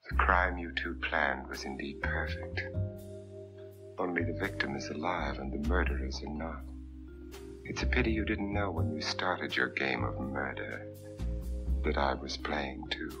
The crime you two planned was indeed perfect. Only the victim is alive and the murderers are not. It's a pity you didn't know when you started your game of murder that I was playing too.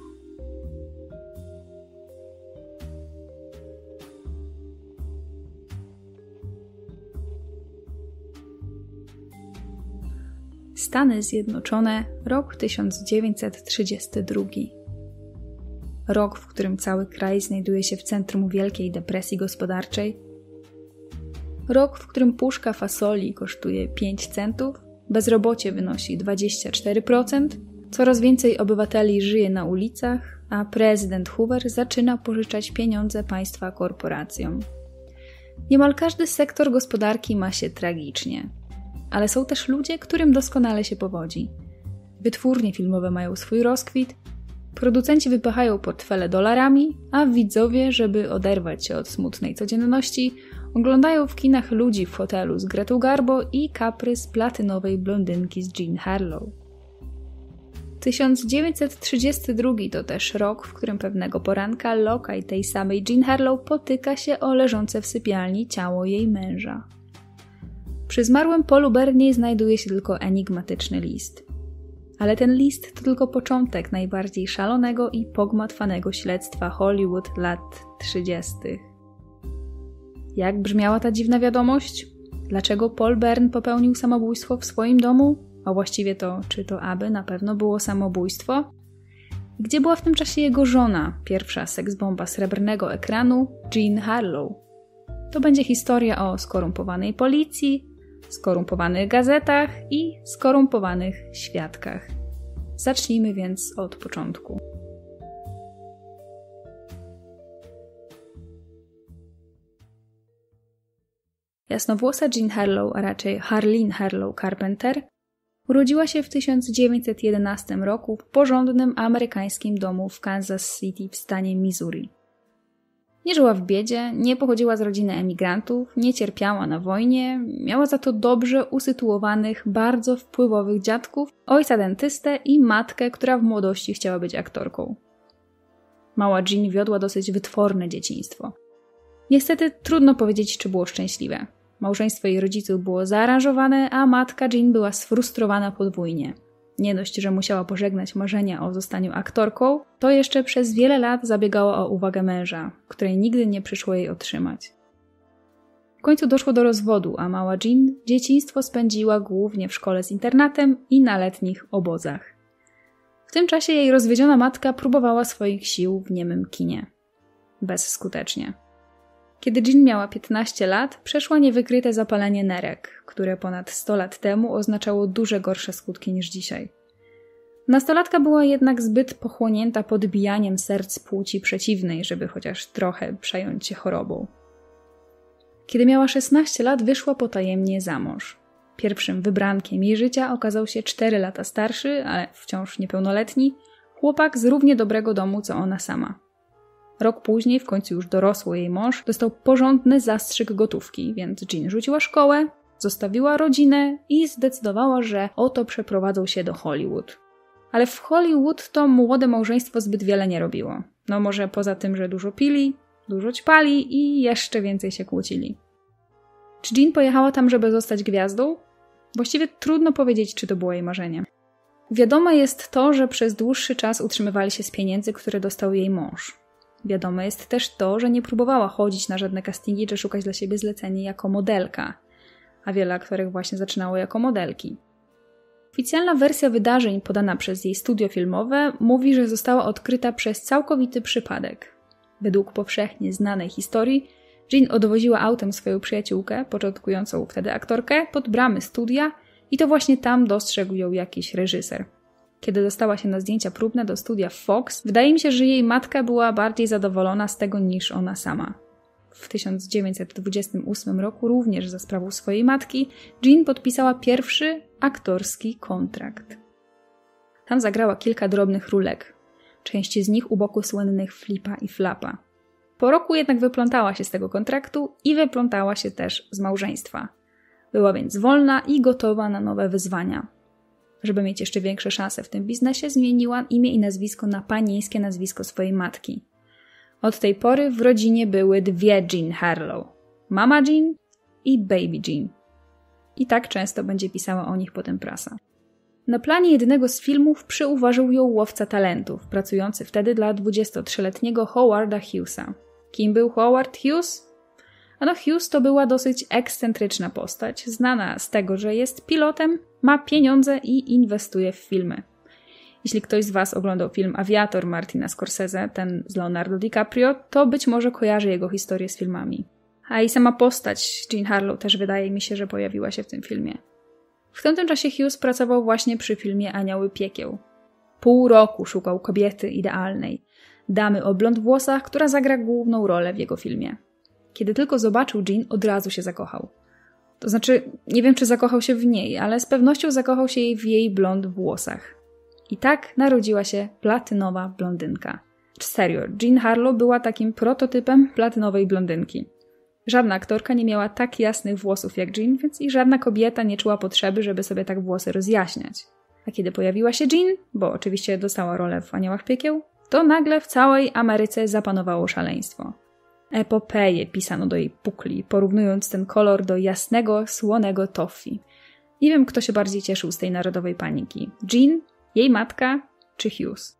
Stany Zjednoczone, rok 1932. Rok, w którym cały kraj znajduje się w centrum wielkiej depresji gospodarczej. Rok, w którym puszka fasoli kosztuje 5 centów, bezrobocie wynosi 24%, coraz więcej obywateli żyje na ulicach, a prezydent Hoover zaczyna pożyczać pieniądze państwa korporacjom. Niemal każdy sektor gospodarki ma się tragicznie. Ale są też ludzie, którym doskonale się powodzi. Wytwórnie filmowe mają swój rozkwit, producenci wypychają portfele dolarami, a widzowie, żeby oderwać się od smutnej codzienności, oglądają w kinach ludzi w hotelu z Gretą Garbo i kaprys platynowej blondynki z Jean Harlow. 1932 to też rok, w którym pewnego poranka lokaj tej samej Jean Harlow potyka się o leżące w sypialni ciało jej męża. Przy zmarłym Paulu Bernie znajduje się tylko enigmatyczny list. Ale ten list to tylko początek najbardziej szalonego i pogmatwanego śledztwa Hollywood lat 30. Jak brzmiała ta dziwna wiadomość? Dlaczego Paul Bern popełnił samobójstwo w swoim domu? A właściwie to, czy to aby na pewno było samobójstwo? Gdzie była w tym czasie jego żona, pierwsza seksbomba srebrnego ekranu, Jean Harlow? To będzie historia o skorumpowanej policji, skorumpowanych gazetach i skorumpowanych świadkach. Zacznijmy więc od początku. Jasnowłosa Jean Harlow, a raczej Harleen Harlow Carpenter, urodziła się w 1911 roku w porządnym amerykańskim domu w Kansas City w stanie Missouri. Nie żyła w biedzie, nie pochodziła z rodziny emigrantów, nie cierpiała na wojnie, miała za to dobrze usytuowanych, bardzo wpływowych dziadków, ojca dentystę i matkę, która w młodości chciała być aktorką. Mała Jean wiodła dosyć wytworne dzieciństwo. Niestety trudno powiedzieć, czy było szczęśliwe. Małżeństwo jej rodziców było zaaranżowane, a matka Jean była sfrustrowana podwójnie. Nie dość, że musiała pożegnać marzenia o zostaniu aktorką, to jeszcze przez wiele lat zabiegała o uwagę męża, której nigdy nie przyszło jej otrzymać. W końcu doszło do rozwodu, a mała Jean dzieciństwo spędziła głównie w szkole z internatem i na letnich obozach. W tym czasie jej rozwiedziona matka próbowała swoich sił w niemym kinie. Bezskutecznie. Kiedy Jean miała 15 lat, przeszła niewykryte zapalenie nerek, które ponad 100 lat temu oznaczało dużo gorsze skutki niż dzisiaj. Nastolatka była jednak zbyt pochłonięta podbijaniem serc płci przeciwnej, żeby chociaż trochę przejąć się chorobą. Kiedy miała 16 lat, wyszła potajemnie za mąż. Pierwszym wybrankiem jej życia okazał się 4 lata starszy, ale wciąż niepełnoletni, chłopak z równie dobrego domu co ona sama. Rok później, w końcu już dorosły jej mąż, dostał porządny zastrzyk gotówki, więc Jean rzuciła szkołę, zostawiła rodzinę i zdecydowała, że oto przeprowadzą się do Hollywood. Ale w Hollywood to młode małżeństwo zbyt wiele nie robiło. No może poza tym, że dużo pili, dużo ćpali i jeszcze więcej się kłócili. Czy Jean pojechała tam, żeby zostać gwiazdą? Właściwie trudno powiedzieć, czy to było jej marzenie. Wiadome jest to, że przez dłuższy czas utrzymywali się z pieniędzy, które dostał jej mąż. Wiadome jest też to, że nie próbowała chodzić na żadne castingi czy szukać dla siebie zlecenia jako modelka, a wiele aktorek właśnie zaczynało jako modelki. Oficjalna wersja wydarzeń podana przez jej studio filmowe mówi, że została odkryta przez całkowity przypadek. Według powszechnie znanej historii, Jean odwoziła autem swoją przyjaciółkę, początkującą wtedy aktorkę, pod bramy studia i to właśnie tam dostrzegł ją jakiś reżyser. Kiedy dostała się na zdjęcia próbne do studia Fox, wydaje mi się, że jej matka była bardziej zadowolona z tego niż ona sama. W 1928 roku, również za sprawą swojej matki, Jean podpisała pierwszy aktorski kontrakt. Tam zagrała kilka drobnych rólek, część z nich u boku słynnych Flipa i Flapa. Po roku jednak wyplątała się z tego kontraktu i wyplątała się też z małżeństwa. Była więc wolna i gotowa na nowe wyzwania. Żeby mieć jeszcze większe szanse w tym biznesie, zmieniła imię i nazwisko na panieńskie nazwisko swojej matki. Od tej pory w rodzinie były dwie Jean Harlow. Mama Jean i Baby Jean. I tak często będzie pisała o nich potem prasa. Na planie jednego z filmów przyuważył ją łowca talentów, pracujący wtedy dla 23-letniego Howarda Hughesa. Kim był Howard Hughes? Ano Hughes to była dosyć ekscentryczna postać, znana z tego, że jest pilotem, ma pieniądze i inwestuje w filmy. Jeśli ktoś z Was oglądał film Aviator Martina Scorsese, ten z Leonardo DiCaprio, to być może kojarzy jego historię z filmami. A i sama postać Jean Harlow też wydaje mi się, że pojawiła się w tym filmie. W tamtym czasie Hughes pracował właśnie przy filmie Anioły Piekieł. Pół roku szukał kobiety idealnej, damy o blond włosach, która zagra główną rolę w jego filmie. Kiedy tylko zobaczył Jean, od razu się zakochał. To znaczy, nie wiem czy zakochał się w niej, ale z pewnością zakochał się w jej blond włosach. I tak narodziła się platynowa blondynka. Serio, Jean Harlow była takim prototypem platynowej blondynki. Żadna aktorka nie miała tak jasnych włosów jak Jean, więc i żadna kobieta nie czuła potrzeby, żeby sobie tak włosy rozjaśniać. A kiedy pojawiła się Jean, bo oczywiście dostała rolę w Aniołach Piekieł, to nagle w całej Ameryce zapanowało szaleństwo. Epopeje pisano do jej pukli, porównując ten kolor do jasnego, słonego toffee. Nie wiem, kto się bardziej cieszył z tej narodowej paniki. Jean, jej matka czy Hughes.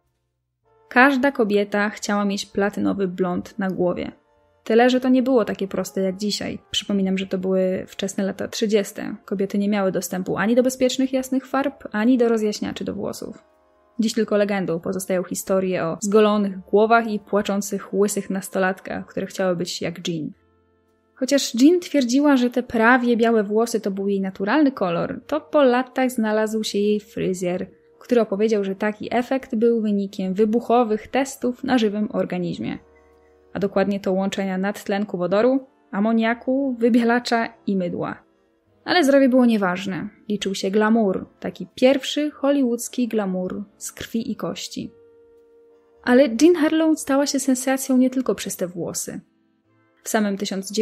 Każda kobieta chciała mieć platynowy blond na głowie. Tyle, że to nie było takie proste jak dzisiaj. Przypominam, że to były wczesne lata 30. Kobiety nie miały dostępu ani do bezpiecznych, jasnych farb, ani do rozjaśniaczy do włosów. Dziś tylko legendą pozostają historie o zgolonych głowach i płaczących, łysych nastolatkach, które chciały być jak Jean. Chociaż Jean twierdziła, że te prawie białe włosy to był jej naturalny kolor, to po latach znalazł się jej fryzjer, który opowiedział, że taki efekt był wynikiem wybuchowych testów na żywym organizmie. A dokładnie to łączenia nadtlenku wodoru, amoniaku, wybielacza i mydła. Ale zdrowie było nieważne. Liczył się glamour, taki pierwszy hollywoodzki glamour z krwi i kości. Ale Jean Harlow stała się sensacją nie tylko przez te włosy. W samym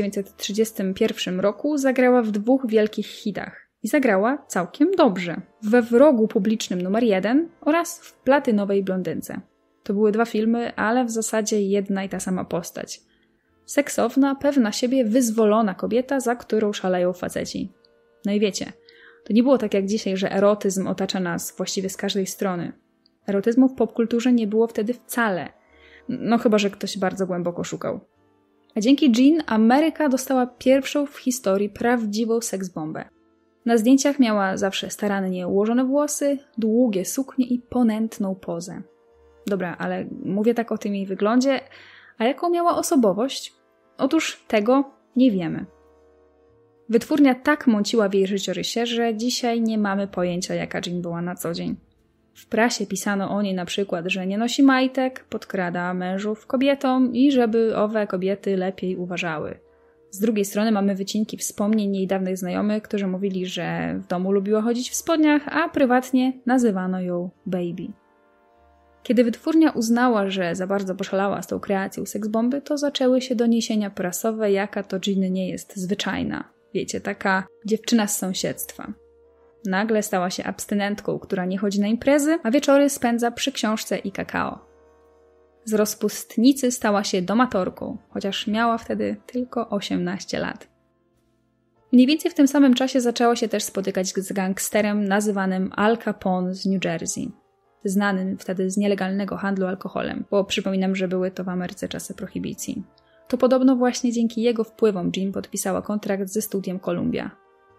1931 roku zagrała w 2 wielkich hitach. I zagrała całkiem dobrze. We Wrogu publicznym numer 1 oraz w Platynowej blondynce. To były 2 filmy, ale w zasadzie jedna i ta sama postać. Seksowna, pewna siebie, wyzwolona kobieta, za którą szaleją faceci. No i wiecie, to nie było tak jak dzisiaj, że erotyzm otacza nas właściwie z każdej strony. Erotyzmu w popkulturze nie było wtedy wcale. No chyba, że ktoś bardzo głęboko szukał. A dzięki Jean Ameryka dostała pierwszą w historii prawdziwą seksbombę. Na zdjęciach miała zawsze starannie ułożone włosy, długie suknie i ponętną pozę. Dobra, ale mówię tak o tym jej wyglądzie, a jaką miała osobowość? Otóż tego nie wiemy. Wytwórnia tak mąciła w jej życiorysie, że dzisiaj nie mamy pojęcia, jaka Jean była na co dzień. W prasie pisano o niej na przykład, że nie nosi majtek, podkrada mężów kobietom i żeby owe kobiety lepiej uważały. Z drugiej strony mamy wycinki wspomnień jej dawnych znajomych, którzy mówili, że w domu lubiła chodzić w spodniach, a prywatnie nazywano ją Baby. Kiedy wytwórnia uznała, że za bardzo poszalała z tą kreacją seksbomby, to zaczęły się doniesienia prasowe, jaka to Jean nie jest zwyczajna. Wiecie, taka dziewczyna z sąsiedztwa. Nagle stała się abstynentką, która nie chodzi na imprezy, a wieczory spędza przy książce i kakao. Z rozpustnicy stała się domatorką, chociaż miała wtedy tylko 18 lat. Mniej więcej w tym samym czasie zaczęła się też spotykać z gangsterem nazywanym Al Capone z New Jersey. Znanym wtedy z nielegalnego handlu alkoholem, bo przypominam, że były to w Ameryce czasy prohibicji. To podobno właśnie dzięki jego wpływom Jean podpisała kontrakt ze studiem Columbia.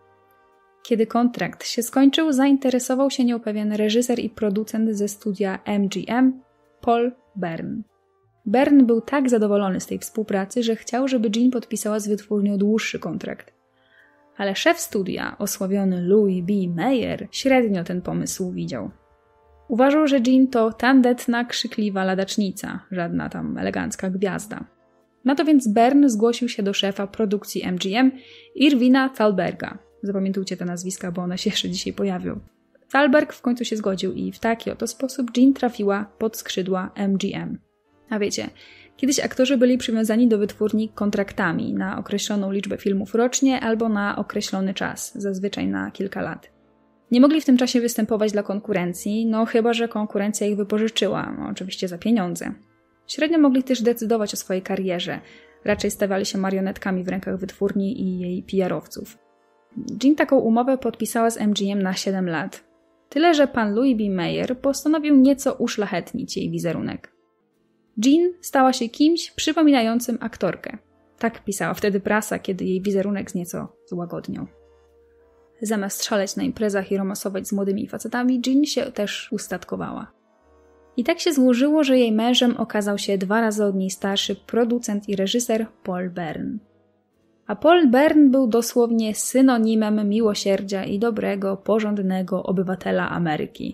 Kiedy kontrakt się skończył, zainteresował się nią pewien reżyser i producent ze studia MGM, Paul Bern. Bern był tak zadowolony z tej współpracy, że chciał, żeby Jean podpisała z wytwórnią dłuższy kontrakt. Ale szef studia, osławiony Louis B. Mayer, średnio ten pomysł widział. Uważał, że Jean to tandetna, krzykliwa ladacznica, żadna tam elegancka gwiazda. Na to więc Bern zgłosił się do szefa produkcji MGM, Irwina Thalberga. Zapamiętujcie te nazwiska, bo one się jeszcze dzisiaj pojawią. Thalberg w końcu się zgodził i w taki oto sposób Jean trafiła pod skrzydła MGM. A wiecie, kiedyś aktorzy byli przywiązani do wytwórni kontraktami na określoną liczbę filmów rocznie albo na określony czas, zazwyczaj na kilka lat. Nie mogli w tym czasie występować dla konkurencji, no chyba że konkurencja ich wypożyczyła, oczywiście za pieniądze. Średnio mogli też decydować o swojej karierze. Raczej stawali się marionetkami w rękach wytwórni i jej PR-owców. Jean taką umowę podpisała z MGM na 7 lat. Tyle, że pan Louis B. Mayer postanowił nieco uszlachetnić jej wizerunek. Jean stała się kimś przypominającym aktorkę. Tak pisała wtedy prasa, kiedy jej wizerunek nieco złagodniał. Zamiast szaleć na imprezach i romansować z młodymi facetami, Jean się też ustatkowała. I tak się złożyło, że jej mężem okazał się 2 razy od niej starszy producent i reżyser Paul Bern. A Paul Bern był dosłownie synonimem miłosierdzia i dobrego, porządnego obywatela Ameryki.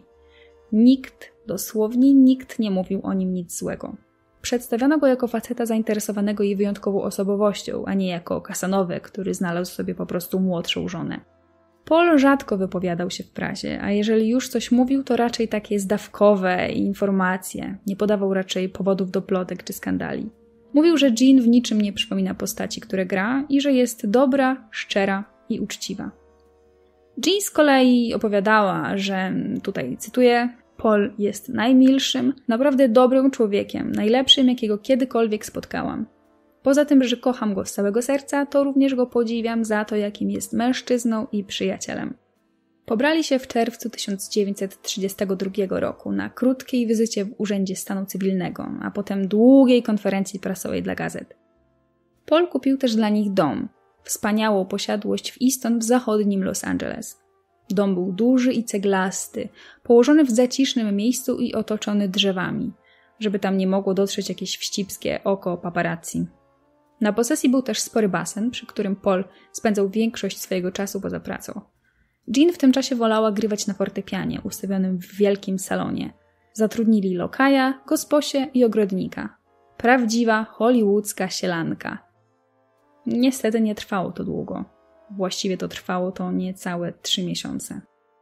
Dosłownie nikt nie mówił o nim nic złego. Przedstawiono go jako faceta zainteresowanego jej wyjątkową osobowością, a nie jako Casanowę, który znalazł sobie po prostu młodszą żonę. Paul rzadko wypowiadał się w prasie, a jeżeli już coś mówił, to raczej takie zdawkowe informacje. Nie podawał raczej powodów do plotek czy skandali. Mówił, że Jean w niczym nie przypomina postaci, które gra i że jest dobra, szczera i uczciwa. Jean z kolei opowiadała, że, tutaj cytuję, Paul jest najmilszym, naprawdę dobrym człowiekiem, najlepszym, jakiego kiedykolwiek spotkałam. Poza tym, że kocham go z całego serca, to również go podziwiam za to, jakim jest mężczyzną i przyjacielem. Pobrali się w czerwcu 1932 roku na krótkiej wizycie w Urzędzie Stanu Cywilnego, a potem długiej konferencji prasowej dla gazet. Paul kupił też dla nich dom, wspaniałą posiadłość w Easton w zachodnim Los Angeles. Dom był duży i ceglasty, położony w zacisznym miejscu i otoczony drzewami, żeby tam nie mogło dotrzeć jakieś wścibskie oko paparazzi. Na posesji był też spory basen, przy którym Paul spędzał większość swojego czasu poza pracą. Jean w tym czasie wolała grywać na fortepianie ustawionym w wielkim salonie. Zatrudnili lokaja, gosposię i ogrodnika. Prawdziwa hollywoodzka sielanka. Niestety nie trwało to długo. Właściwie to trwało to niecałe 3 miesiące.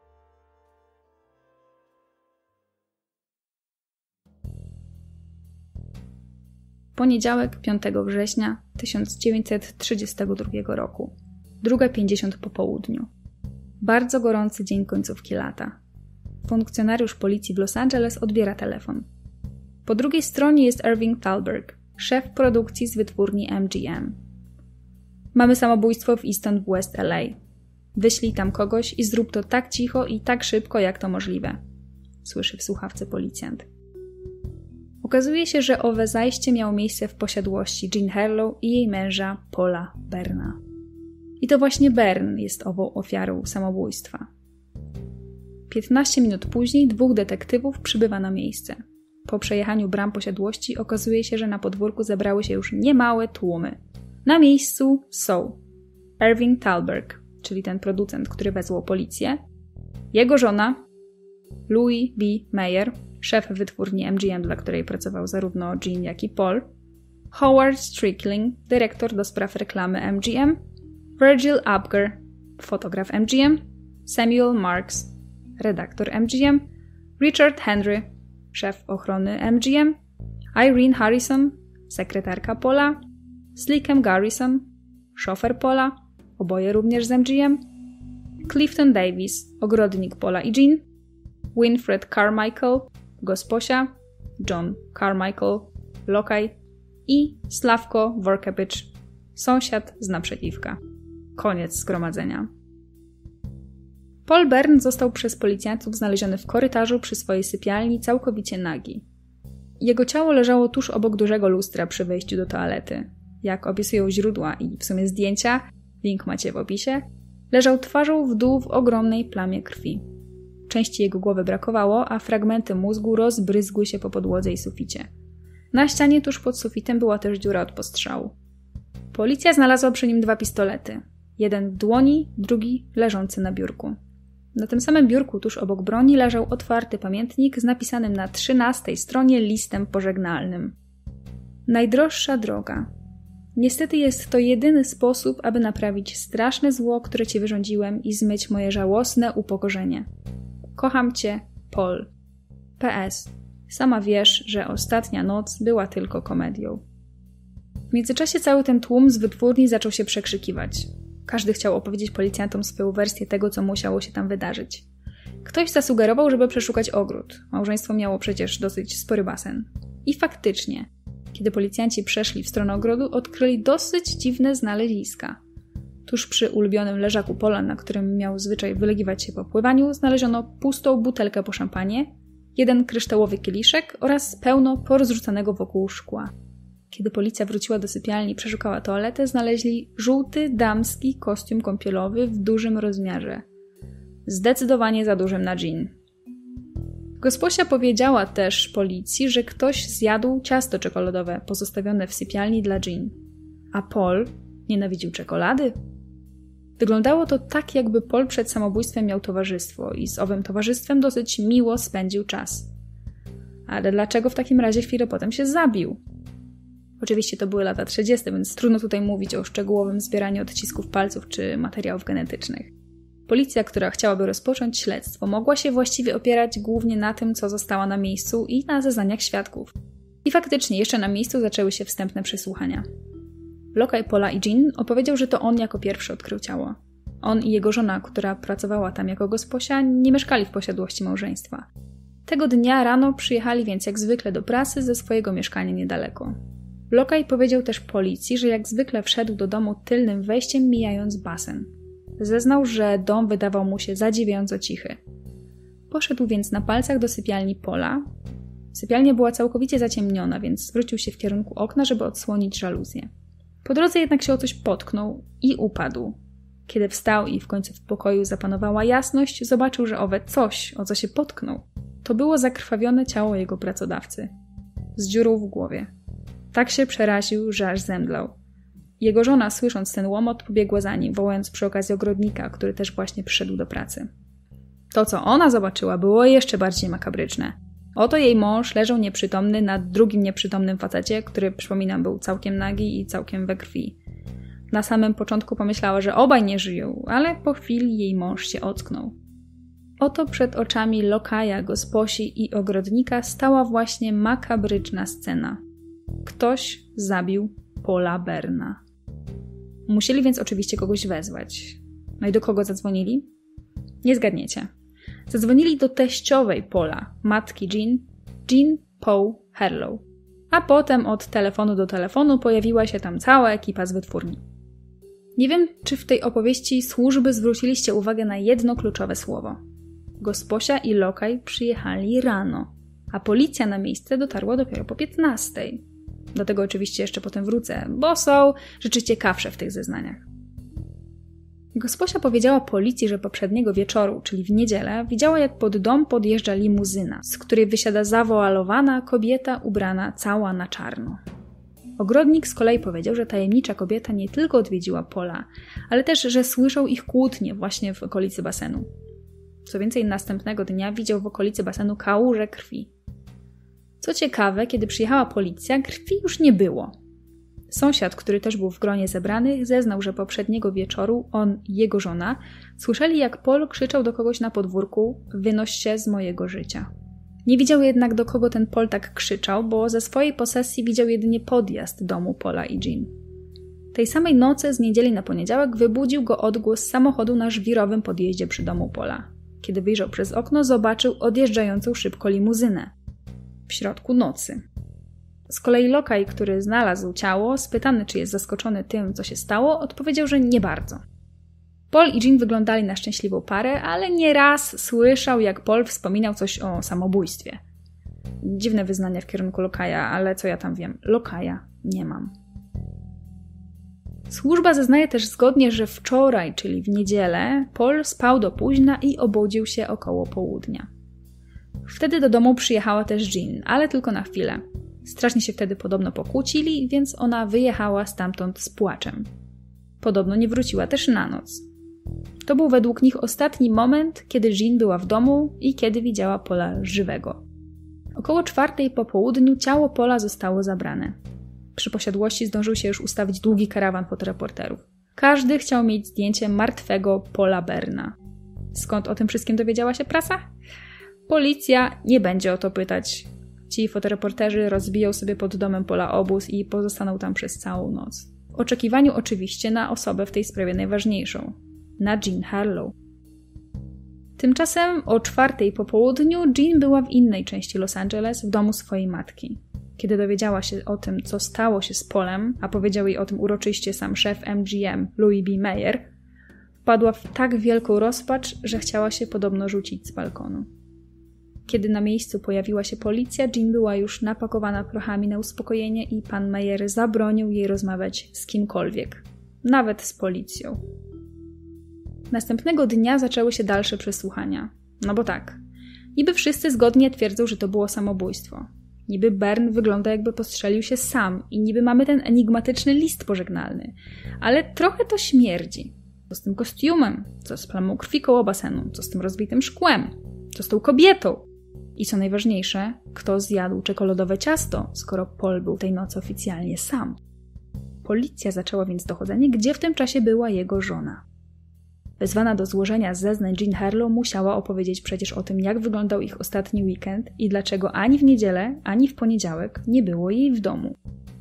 Poniedziałek 5 września 1932 roku. 2:50 po południu. Bardzo gorący dzień końcówki lata. Funkcjonariusz policji w Los Angeles odbiera telefon. Po drugiej stronie jest Irving Thalberg, szef produkcji z wytwórni MGM. Mamy samobójstwo w Easton w West LA. Wyślij tam kogoś i zrób to tak cicho i tak szybko, jak to możliwe. Słyszy w słuchawce policjant. Okazuje się, że owe zajście miało miejsce w posiadłości Jean Harlow i jej męża Paula Berna. I to właśnie Bern jest ową ofiarą samobójstwa. 15 minut później 2 detektywów przybywa na miejsce. Po przejechaniu bram posiadłości okazuje się, że na podwórku zebrały się już niemałe tłumy. Na miejscu są Irving Thalberg, czyli ten producent, który wezwał policję, jego żona, Louis B. Mayer, szef wytwórni MGM, dla której pracował zarówno Jean, jak i Paul, Howard Strickling, dyrektor do spraw reklamy MGM, Virgil Abger, fotograf MGM, Samuel Marks, redaktor MGM, Richard Henry, szef ochrony MGM, Irene Harrison, sekretarka Paula, Slickem Garrison, szofer Paula, oboje również z MGM, Clifton Davis, ogrodnik Paula i Jean, Winfred Carmichael, gosposia, John Carmichael, lokaj i Slavko Vorkapich, sąsiad z naprzeciwka. Koniec zgromadzenia. Paul Bern został przez policjantów znaleziony w korytarzu przy swojej sypialni całkowicie nagi. Jego ciało leżało tuż obok dużego lustra przy wejściu do toalety. Jak opisują źródła i w sumie zdjęcia, link macie w opisie, leżał twarzą w dół w ogromnej plamie krwi. Części jego głowy brakowało, a fragmenty mózgu rozbryzgły się po podłodze i suficie. Na ścianie tuż pod sufitem była też dziura od postrzału. Policja znalazła przy nim 2 pistolety. Jeden w dłoni, drugi leżący na biurku. Na tym samym biurku tuż obok broni leżał otwarty pamiętnik z napisanym na 13 stronie listem pożegnalnym. Najdroższa droga. Niestety jest to jedyny sposób, aby naprawić straszne zło, które ci wyrządziłem i zmyć moje żałosne upokorzenie. Kocham cię, Paul. PS. Sama wiesz, że ostatnia noc była tylko komedią. W międzyczasie cały ten tłum z wytwórni zaczął się przekrzykiwać. Każdy chciał opowiedzieć policjantom swoją wersję tego, co musiało się tam wydarzyć. Ktoś zasugerował, żeby przeszukać ogród. Małżeństwo miało przecież dosyć spory basen. I faktycznie, Kiedy policjanci przeszli w stronę ogrodu, odkryli dosyć dziwne znaleziska. Tuż przy ulubionym leżaku Paula, na którym miał zwyczaj wylegiwać się po pływaniu, znaleziono pustą butelkę po szampanie, jeden kryształowy kieliszek oraz pełno porozrzucanego wokół szkła. Kiedy policja wróciła do sypialni i przeszukała toaletę, znaleźli żółty damski kostium kąpielowy w dużym rozmiarze. Zdecydowanie za dużym na Jean. Gosposia powiedziała też policji, że ktoś zjadł ciasto czekoladowe pozostawione w sypialni dla Jean. A Paul nienawidził czekolady. Wyglądało to tak, jakby Paul przed samobójstwem miał towarzystwo i z owym towarzystwem dosyć miło spędził czas. Ale dlaczego w takim razie chwilę potem się zabił? Oczywiście to były lata 30., więc trudno tutaj mówić o szczegółowym zbieraniu odcisków palców czy materiałów genetycznych. Policja, która chciałaby rozpocząć śledztwo, mogła się właściwie opierać głównie na tym, co zostało na miejscu i na zeznaniach świadków. I faktycznie jeszcze na miejscu zaczęły się wstępne przesłuchania. Lokaj Paula i Jean opowiedział, że to on jako pierwszy odkrył ciało. On i jego żona, która pracowała tam jako gosposia, nie mieszkali w posiadłości małżeństwa. Tego dnia rano przyjechali więc jak zwykle do prasy ze swojego mieszkania niedaleko. Lokaj powiedział też policji, że jak zwykle wszedł do domu tylnym wejściem, mijając basen. Zeznał, że dom wydawał mu się zadziwiająco cichy. Poszedł więc na palcach do sypialni Paula. Sypialnia była całkowicie zaciemniona, więc zwrócił się w kierunku okna, żeby odsłonić żaluzję. Po drodze jednak się o coś potknął i upadł. Kiedy wstał i w końcu w pokoju zapanowała jasność, zobaczył, że owe coś, o co się potknął, to było zakrwawione ciało jego pracodawcy. Z dziurą w głowie. Tak się przeraził, że aż zemdlał. Jego żona, słysząc ten łomot, pobiegła za nim, wołając przy okazji ogrodnika, który też właśnie przyszedł do pracy. To, co ona zobaczyła, było jeszcze bardziej makabryczne. Oto jej mąż leżał nieprzytomny na drugim nieprzytomnym facecie, który, przypominam, był całkiem nagi i całkiem we krwi. Na samym początku pomyślała, że obaj nie żyją, ale po chwili jej mąż się ocknął. Oto przed oczami lokaja, gosposi i ogrodnika stała właśnie makabryczna scena. Ktoś zabił Paula Berna. Musieli więc oczywiście kogoś wezwać. No i do kogo zadzwonili? Nie zgadniecie. Zadzwonili do teściowej Paula, matki Jean Paul Harlow. A potem od telefonu do telefonu pojawiła się tam cała ekipa z wytwórni. Nie wiem, czy w tej opowieści służby zwróciliście uwagę na jedno kluczowe słowo. Gosposia i lokaj przyjechali rano, a policja na miejsce dotarła dopiero po 15. Do tego oczywiście jeszcze potem wrócę, bo są rzeczy ciekawsze w tych zeznaniach. Gosposia powiedziała policji, że poprzedniego wieczoru, czyli w niedzielę, widziała, jak pod dom podjeżdża limuzyna, z której wysiada zawoalowana kobieta ubrana cała na czarno. Ogrodnik z kolei powiedział, że tajemnicza kobieta nie tylko odwiedziła Paula, ale też, że słyszał ich kłótnie właśnie w okolicy basenu. Co więcej, następnego dnia widział w okolicy basenu kałużę krwi. Co ciekawe, kiedy przyjechała policja, krwi już nie było. Sąsiad, który też był w gronie zebranych, zeznał, że poprzedniego wieczoru on i jego żona słyszeli, jak Paul krzyczał do kogoś na podwórku: „Wynoś się z mojego życia”. Nie widział jednak, do kogo ten Paul tak krzyczał, bo ze swojej posesji widział jedynie podjazd domu Paula i Jean. Tej samej nocy z niedzieli na poniedziałek wybudził go odgłos samochodu na żwirowym podjeździe przy domu Paula. Kiedy wyjrzał przez okno, zobaczył odjeżdżającą szybko limuzynę. W środku nocy. Z kolei lokaj, który znalazł ciało, spytany, czy jest zaskoczony tym, co się stało, odpowiedział, że nie bardzo. Paul i Jean wyglądali na szczęśliwą parę, ale nieraz słyszał, jak Paul wspominał coś o samobójstwie. Dziwne wyznania w kierunku lokaja, ale co ja tam wiem, lokaja nie mam. Służba zeznaje też zgodnie, że wczoraj, czyli w niedzielę, Paul spał do późna i obudził się około południa. Wtedy do domu przyjechała też Jean, ale tylko na chwilę. Strasznie się wtedy podobno pokłócili, więc ona wyjechała stamtąd z płaczem. Podobno nie wróciła też na noc. To był według nich ostatni moment, kiedy Jean była w domu i kiedy widziała Paula żywego. Około 4 po południu ciało Paula zostało zabrane. Przy posiadłości zdążył się już ustawić długi karawan fotoreporterów. Każdy chciał mieć zdjęcie martwego Paula Berna. Skąd o tym wszystkim dowiedziała się prasa? Policja nie będzie o to pytać. Ci fotoreporterzy rozbiją sobie pod domem Paula obóz i pozostaną tam przez całą noc. W oczekiwaniu oczywiście na osobę w tej sprawie najważniejszą. Na Jean Harlow. Tymczasem o 4 po południu Jean była w innej części Los Angeles w domu swojej matki. kiedy dowiedziała się o tym, co stało się z Polem, a powiedział jej o tym uroczyście sam szef MGM, Louis B. Mayer, wpadła w tak wielką rozpacz, że chciała się podobno rzucić z balkonu. Kiedy na miejscu pojawiła się policja, Jean była już napakowana prochami na uspokojenie i pan Mayer zabronił jej rozmawiać z kimkolwiek, nawet z policją. Następnego dnia zaczęły się dalsze przesłuchania. No bo tak, niby wszyscy zgodnie twierdzą, że to było samobójstwo. Niby Bern wygląda, jakby postrzelił się sam i niby mamy ten enigmatyczny list pożegnalny. Ale trochę to śmierdzi. Co z tym kostiumem? Co z plamą krwi koło basenu? Co z tym rozbitym szkłem? Co z tą kobietą? I co najważniejsze, kto zjadł czekoladowe ciasto, skoro Paul był tej nocy oficjalnie sam? Policja zaczęła więc dochodzenie, gdzie w tym czasie była jego żona. Wezwana do złożenia zeznań Jean Harlow musiała opowiedzieć przecież o tym, jak wyglądał ich ostatni weekend i dlaczego ani w niedzielę, ani w poniedziałek nie było jej w domu.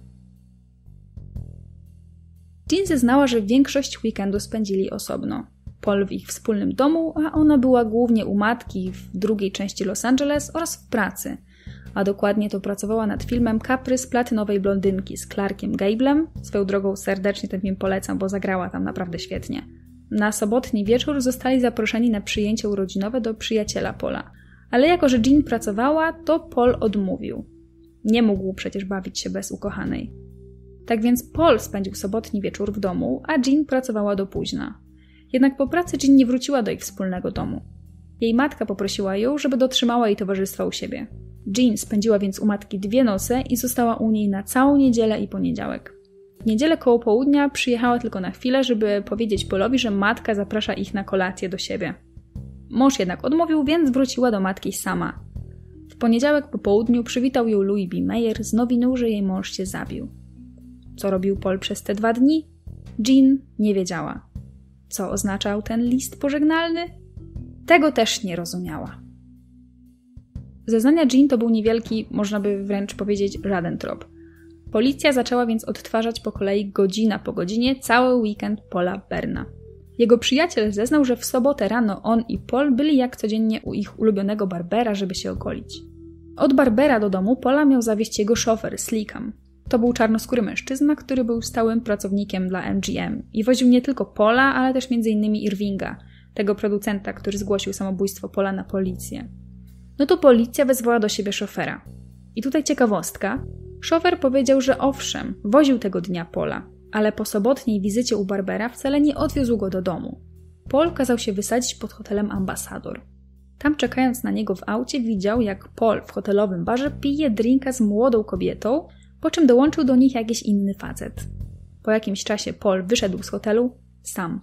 Jean zeznała, że większość weekendu spędzili osobno. Paul w ich wspólnym domu, a ona była głównie u matki w drugiej części Los Angeles oraz w pracy. A dokładnie to pracowała nad filmem Kaprys platynowej blondynki z Clarkiem Gablem. Swoją drogą serdecznie ten film polecam, bo zagrała tam naprawdę świetnie. Na sobotni wieczór zostali zaproszeni na przyjęcie urodzinowe do przyjaciela Paula. Ale jako, że Jean pracowała, to Paul odmówił. Nie mógł przecież bawić się bez ukochanej. Tak więc Paul spędził sobotni wieczór w domu, a Jean pracowała do późna. Jednak po pracy Jean nie wróciła do ich wspólnego domu. Jej matka poprosiła ją, żeby dotrzymała jej towarzystwa u siebie. Jean spędziła więc u matki 2 noce i została u niej na całą niedzielę i poniedziałek. W niedzielę koło południa przyjechała tylko na chwilę, żeby powiedzieć Paulowi, że matka zaprasza ich na kolację do siebie. Mąż jednak odmówił, więc wróciła do matki sama. W poniedziałek po południu przywitał ją Louis B. Mayer z nowiną, że jej mąż się zabił. Co robił Paul przez te 2 dni? Jean nie wiedziała. Co oznaczał ten list pożegnalny? Tego też nie rozumiała. Zeznania Jean to był niewielki, można by wręcz powiedzieć, żaden trop. Policja zaczęła więc odtwarzać po kolei godzina po godzinie cały weekend Paula Berna. Jego przyjaciel zeznał, że w sobotę rano on i Paul byli jak codziennie u ich ulubionego barbera, żeby się ogolić. Od barbera do domu Paula miał zawieźć jego szofer, Slickham. To był czarnoskóry mężczyzna, który był stałym pracownikiem dla MGM i woził nie tylko Paula, ale też m.in. Irvinga, tego producenta, który zgłosił samobójstwo Paula na policję. No to policja wezwała do siebie szofera. I tutaj ciekawostka. Szofer powiedział, że owszem, woził tego dnia Paula, ale po sobotniej wizycie u barbera wcale nie odwiózł go do domu. Paul kazał się wysadzić pod hotelem Ambassador. Tam czekając na niego w aucie widział, jak Paul w hotelowym barze pije drinka z młodą kobietą, po czym dołączył do nich jakiś inny facet. Po jakimś czasie Paul wyszedł z hotelu sam.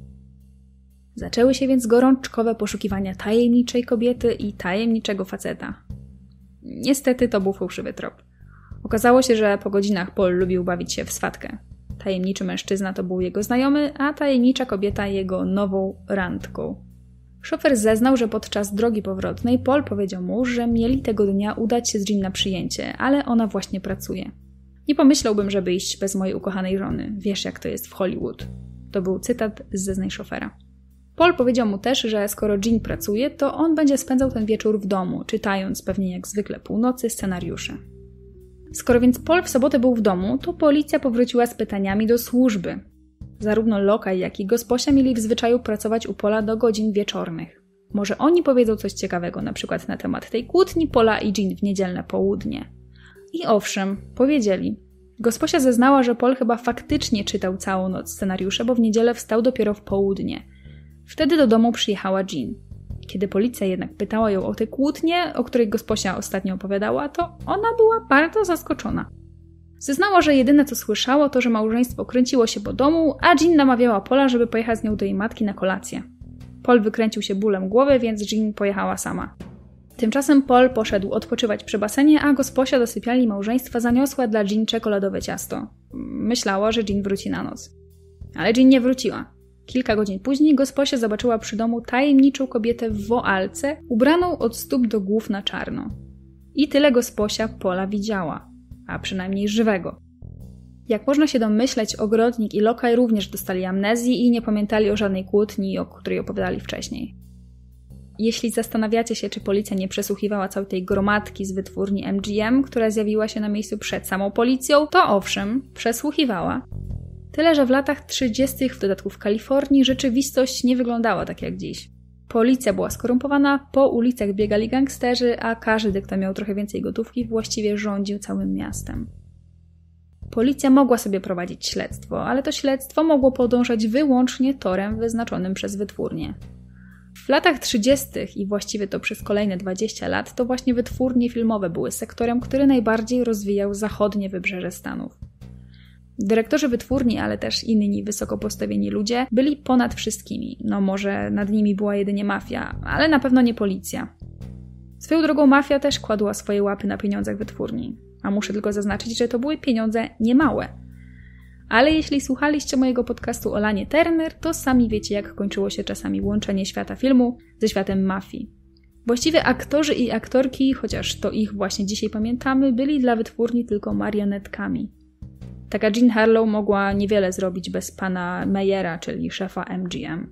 Zaczęły się więc gorączkowe poszukiwania tajemniczej kobiety i tajemniczego faceta. Niestety to był fałszywy trop. Okazało się, że po godzinach Paul lubił bawić się w swatkę. Tajemniczy mężczyzna to był jego znajomy, a tajemnicza kobieta jego nową randką. Szofer zeznał, że podczas drogi powrotnej Paul powiedział mu, że mieli tego dnia udać się z Jean na przyjęcie, ale ona właśnie pracuje. Nie pomyślałbym, żeby iść bez mojej ukochanej żony. Wiesz, jak to jest w Hollywood. To był cytat z zeznań szofera. Paul powiedział mu też, że skoro Jean pracuje, to on będzie spędzał ten wieczór w domu, czytając pewnie jak zwykle północy scenariusze. Skoro więc Paul w sobotę był w domu, to policja powróciła z pytaniami do służby. Zarówno lokaj, jak i gosposia mieli w zwyczaju pracować u Paula do godzin wieczornych. Może oni powiedzą coś ciekawego, na przykład na temat tej kłótni Paula i Jean w niedzielne południe. I owszem, powiedzieli. Gosposia zeznała, że Paul chyba faktycznie czytał całą noc scenariusze, bo w niedzielę wstał dopiero w południe. Wtedy do domu przyjechała Jean. Kiedy policja jednak pytała ją o tę kłótnię, o której gosposia ostatnio opowiadała, to ona była bardzo zaskoczona. Zeznała, że jedyne co słyszało to, że małżeństwo kręciło się po domu, a Jean namawiała Paula, żeby pojechać z nią do jej matki na kolację. Paul wykręcił się bólem głowy, więc Jean pojechała sama. Tymczasem Paul poszedł odpoczywać przy basenie, a gosposia do sypialni małżeństwa zaniosła dla Jean czekoladowe ciasto. Myślała, że Jean wróci na noc. Ale Jean nie wróciła. Kilka godzin później gosposia zobaczyła przy domu tajemniczą kobietę w woalce, ubraną od stóp do głów na czarno. I tyle gosposia Paula widziała, a przynajmniej żywego. Jak można się domyśleć, ogrodnik i lokaj również dostali amnezji i nie pamiętali o żadnej kłótni, o której opowiadali wcześniej. Jeśli zastanawiacie się, czy policja nie przesłuchiwała całej tej gromadki z wytwórni MGM, która zjawiła się na miejscu przed samą policją, to owszem, przesłuchiwała. Tyle, że w latach 30. w dodatku w Kalifornii rzeczywistość nie wyglądała tak jak dziś. Policja była skorumpowana, po ulicach biegali gangsterzy, a każdy, kto miał trochę więcej gotówki, właściwie rządził całym miastem. Policja mogła sobie prowadzić śledztwo, ale to śledztwo mogło podążać wyłącznie torem wyznaczonym przez wytwórnię. W latach 30. i właściwie to przez kolejne 20 lat to właśnie wytwórnie filmowe były sektorem, który najbardziej rozwijał zachodnie wybrzeże Stanów. Dyrektorzy wytwórni, ale też inni wysoko postawieni ludzie byli ponad wszystkimi. No może nad nimi była jedynie mafia, ale na pewno nie policja. Swoją drogą mafia też kładła swoje łapy na pieniądzach wytwórni. A muszę tylko zaznaczyć, że to były pieniądze niemałe. Ale jeśli słuchaliście mojego podcastu o Lanie Turner, to sami wiecie, jak kończyło się czasami łączenie świata filmu ze światem mafii. Właściwie aktorzy i aktorki, chociaż to ich właśnie dzisiaj pamiętamy, byli dla wytwórni tylko marionetkami. Taka Jean Harlow mogła niewiele zrobić bez pana Meyera, czyli szefa MGM.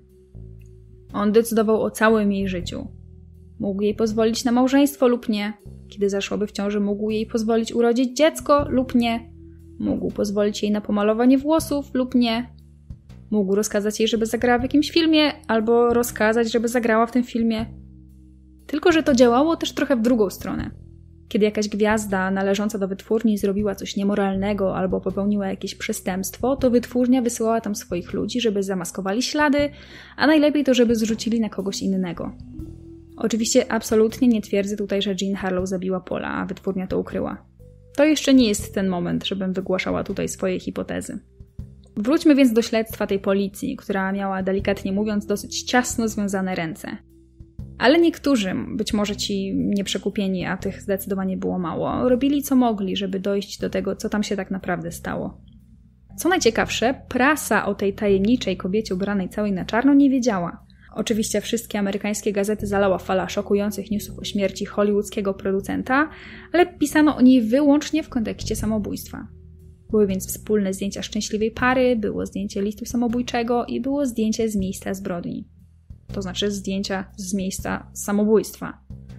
On decydował o całym jej życiu. Mógł jej pozwolić na małżeństwo lub nie. Kiedy zaszłaby w ciąży, mógł jej pozwolić urodzić dziecko lub nie. Mógł pozwolić jej na pomalowanie włosów lub nie. Mógł rozkazać jej, żeby zagrała w jakimś filmie, albo rozkazać, żeby zagrała w tym filmie. Tylko że to działało też trochę w drugą stronę. Kiedy jakaś gwiazda należąca do wytwórni zrobiła coś niemoralnego albo popełniła jakieś przestępstwo, to wytwórnia wysyłała tam swoich ludzi, żeby zamaskowali ślady, a najlepiej to, żeby zrzucili na kogoś innego. Oczywiście absolutnie nie twierdzę tutaj, że Jean Harlow zabiła Paula, a wytwórnia to ukryła. To jeszcze nie jest ten moment, żebym wygłaszała tutaj swoje hipotezy. Wróćmy więc do śledztwa tej policji, która miała, delikatnie mówiąc, dosyć ciasno związane ręce. Ale niektórzy, być może ci nieprzekupieni, a tych zdecydowanie było mało, robili co mogli, żeby dojść do tego, co tam się tak naprawdę stało. Co najciekawsze, prasa o tej tajemniczej kobiecie ubranej całej na czarno nie wiedziała. Oczywiście wszystkie amerykańskie gazety zalała fala szokujących newsów o śmierci hollywoodzkiego producenta, ale pisano o niej wyłącznie w kontekście samobójstwa. Były więc wspólne zdjęcia szczęśliwej pary, było zdjęcie listu samobójczego i było zdjęcie z miejsca zbrodni. To znaczy zdjęcia z miejsca samobójstwa.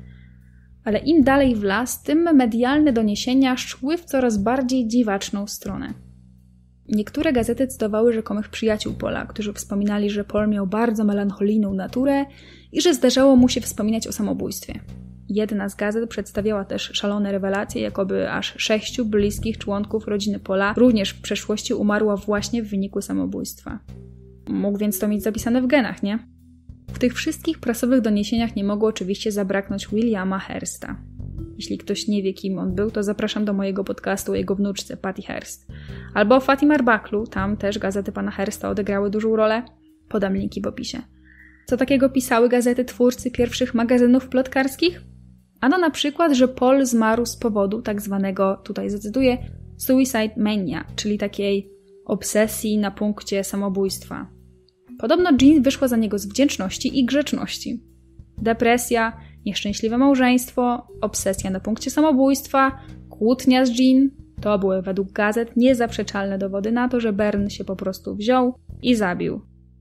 Ale im dalej w las, tym medialne doniesienia szły w coraz bardziej dziwaczną stronę. Niektóre gazety cytowały rzekomych przyjaciół Paula, którzy wspominali, że Paul miał bardzo melancholijną naturę i że zdarzało mu się wspominać o samobójstwie. Jedna z gazet przedstawiała też szalone rewelacje, jakoby aż 6 bliskich członków rodziny Paula również w przeszłości umarła właśnie w wyniku samobójstwa. Mógł więc to mieć zapisane w genach, nie? W tych wszystkich prasowych doniesieniach nie mogło oczywiście zabraknąć Williama Hearsta. Jeśli ktoś nie wie, kim on był, to zapraszam do mojego podcastu o jego wnuczce, Patty Hearst. Albo o Fatimie Arbaklu, tam też gazety pana Hearsta odegrały dużą rolę. Podam linki w opisie. Co takiego pisały gazety twórcy pierwszych magazynów plotkarskich? Ano na przykład, że Paul zmarł z powodu tak zwanego, tutaj zacytuję, suicide mania, czyli takiej obsesji na punkcie samobójstwa. Podobno Jean wyszła za niego z wdzięczności i grzeczności. Depresja, nieszczęśliwe małżeństwo, obsesja na punkcie samobójstwa, kłótnia z Jean to były według gazet niezaprzeczalne dowody na to, że Bern się po prostu wziął i zabił.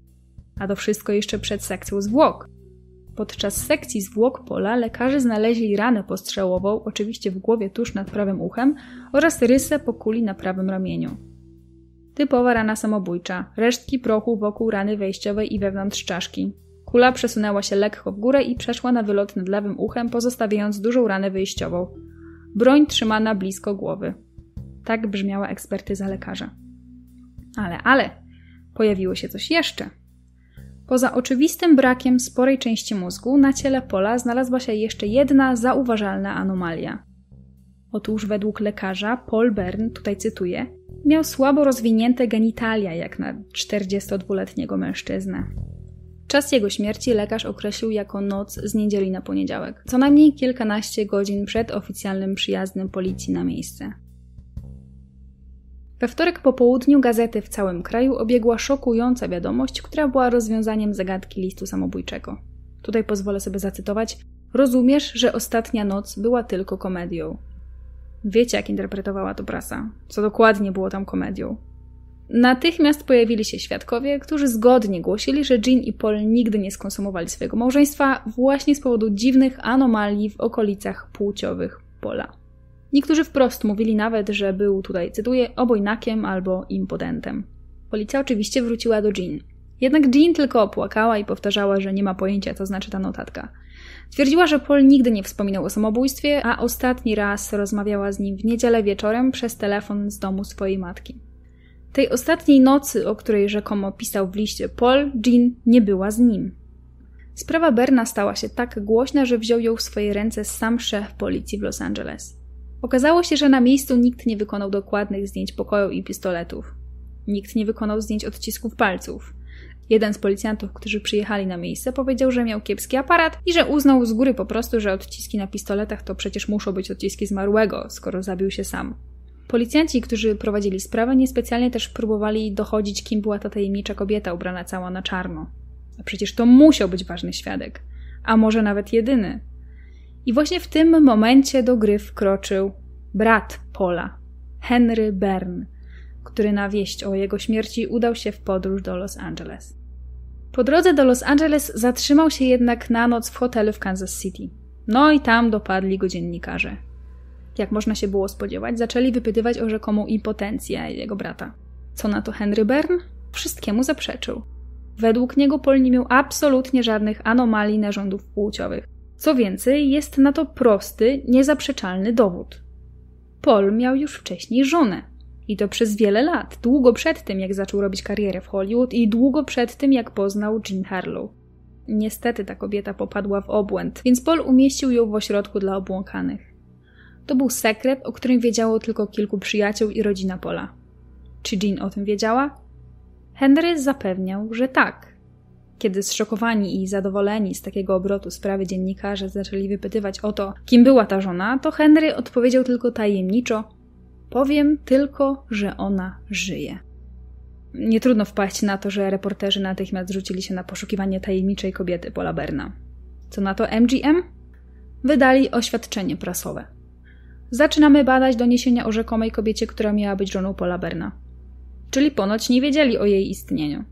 A to wszystko jeszcze przed sekcją zwłok. Podczas sekcji zwłok Paula lekarze znaleźli ranę postrzałową, oczywiście w głowie tuż nad prawym uchem, oraz rysę po kuli na prawym ramieniu. Typowa rana samobójcza, resztki prochu wokół rany wejściowej i wewnątrz czaszki. Kula przesunęła się lekko w górę i przeszła na wylot nad lewym uchem, pozostawiając dużą ranę wyjściową. Broń trzymana blisko głowy. Tak brzmiała ekspertyza lekarza. Ale, pojawiło się coś jeszcze. Poza oczywistym brakiem sporej części mózgu, na ciele Paula znalazła się jeszcze jedna zauważalna anomalia. Otóż według lekarza Paul Bern, tutaj cytuję, miał słabo rozwinięte genitalia jak na 42-letniego mężczyznę. Czas jego śmierci lekarz określił jako noc z niedzieli na poniedziałek, co najmniej kilkanaście godzin przed oficjalnym przyjazdem policji na miejsce. We wtorek po południu gazety w całym kraju obiegła szokująca wiadomość, która była rozwiązaniem zagadki listu samobójczego. Tutaj pozwolę sobie zacytować: rozumiesz, że ostatnia noc była tylko komedią. Wiecie, jak interpretowała to prasa, co dokładnie było tam komedią. Natychmiast pojawili się świadkowie, którzy zgodnie głosili, że Jean i Paul nigdy nie skonsumowali swojego małżeństwa właśnie z powodu dziwnych anomalii w okolicach płciowych Paula. Niektórzy wprost mówili nawet, że był tutaj, cytuję, obojnakiem albo impotentem. Policja oczywiście wróciła do Jean. Jednak Jean tylko płakała i powtarzała, że nie ma pojęcia, co znaczy ta notatka. Twierdziła, że Paul nigdy nie wspominał o samobójstwie, a ostatni raz rozmawiała z nim w niedzielę wieczorem przez telefon z domu swojej matki. Tej ostatniej nocy, o której rzekomo pisał w liście Paul, Jean nie była z nim. Sprawa Berna stała się tak głośna, że wziął ją w swoje ręce sam szef policji w Los Angeles. Okazało się, że na miejscu nikt nie wykonał dokładnych zdjęć pokoju i pistoletów. Nikt nie wykonał zdjęć odcisków palców. Jeden z policjantów, którzy przyjechali na miejsce, powiedział, że miał kiepski aparat i że uznał z góry po prostu, że odciski na pistoletach to przecież muszą być odciski zmarłego, skoro zabił się sam. Policjanci, którzy prowadzili sprawę, niespecjalnie też próbowali dochodzić, kim była ta tajemnicza kobieta ubrana cała na czarno. A przecież to musiał być ważny świadek, a może nawet jedyny. I właśnie w tym momencie do gry wkroczył brat Paula, Henry Byrne, który na wieść o jego śmierci udał się w podróż do Los Angeles. Po drodze do Los Angeles zatrzymał się jednak na noc w hotelu w Kansas City. No i tam dopadli go dziennikarze. Jak można się było spodziewać, zaczęli wypytywać o rzekomą impotencję jego brata. Co na to Henry Byrne? Wszystkiemu zaprzeczył. Według niego Paul nie miał absolutnie żadnych anomalii narządów płciowych. Co więcej, jest na to prosty, niezaprzeczalny dowód. Paul miał już wcześniej żonę. I to przez wiele lat, długo przed tym, jak zaczął robić karierę w Hollywood i długo przed tym, jak poznał Jean Harlow. Niestety ta kobieta popadła w obłęd, więc Paul umieścił ją w ośrodku dla obłąkanych. To był sekret, o którym wiedziało tylko kilku przyjaciół i rodzina Paula. Czy Jean o tym wiedziała? Henry zapewniał, że tak. Kiedy zszokowani i zadowoleni z takiego obrotu sprawy dziennikarze zaczęli wypytywać o to, kim była ta żona, to Henry odpowiedział tylko tajemniczo: powiem tylko, że ona żyje. Nie trudno wpaść na to, że reporterzy natychmiast rzucili się na poszukiwanie tajemniczej kobiety Paula Byrna. Co na to MGM? Wydali oświadczenie prasowe. Zaczynamy badać doniesienia o rzekomej kobiecie, która miała być żoną Paula Byrna. Czyli ponoć nie wiedzieli o jej istnieniu.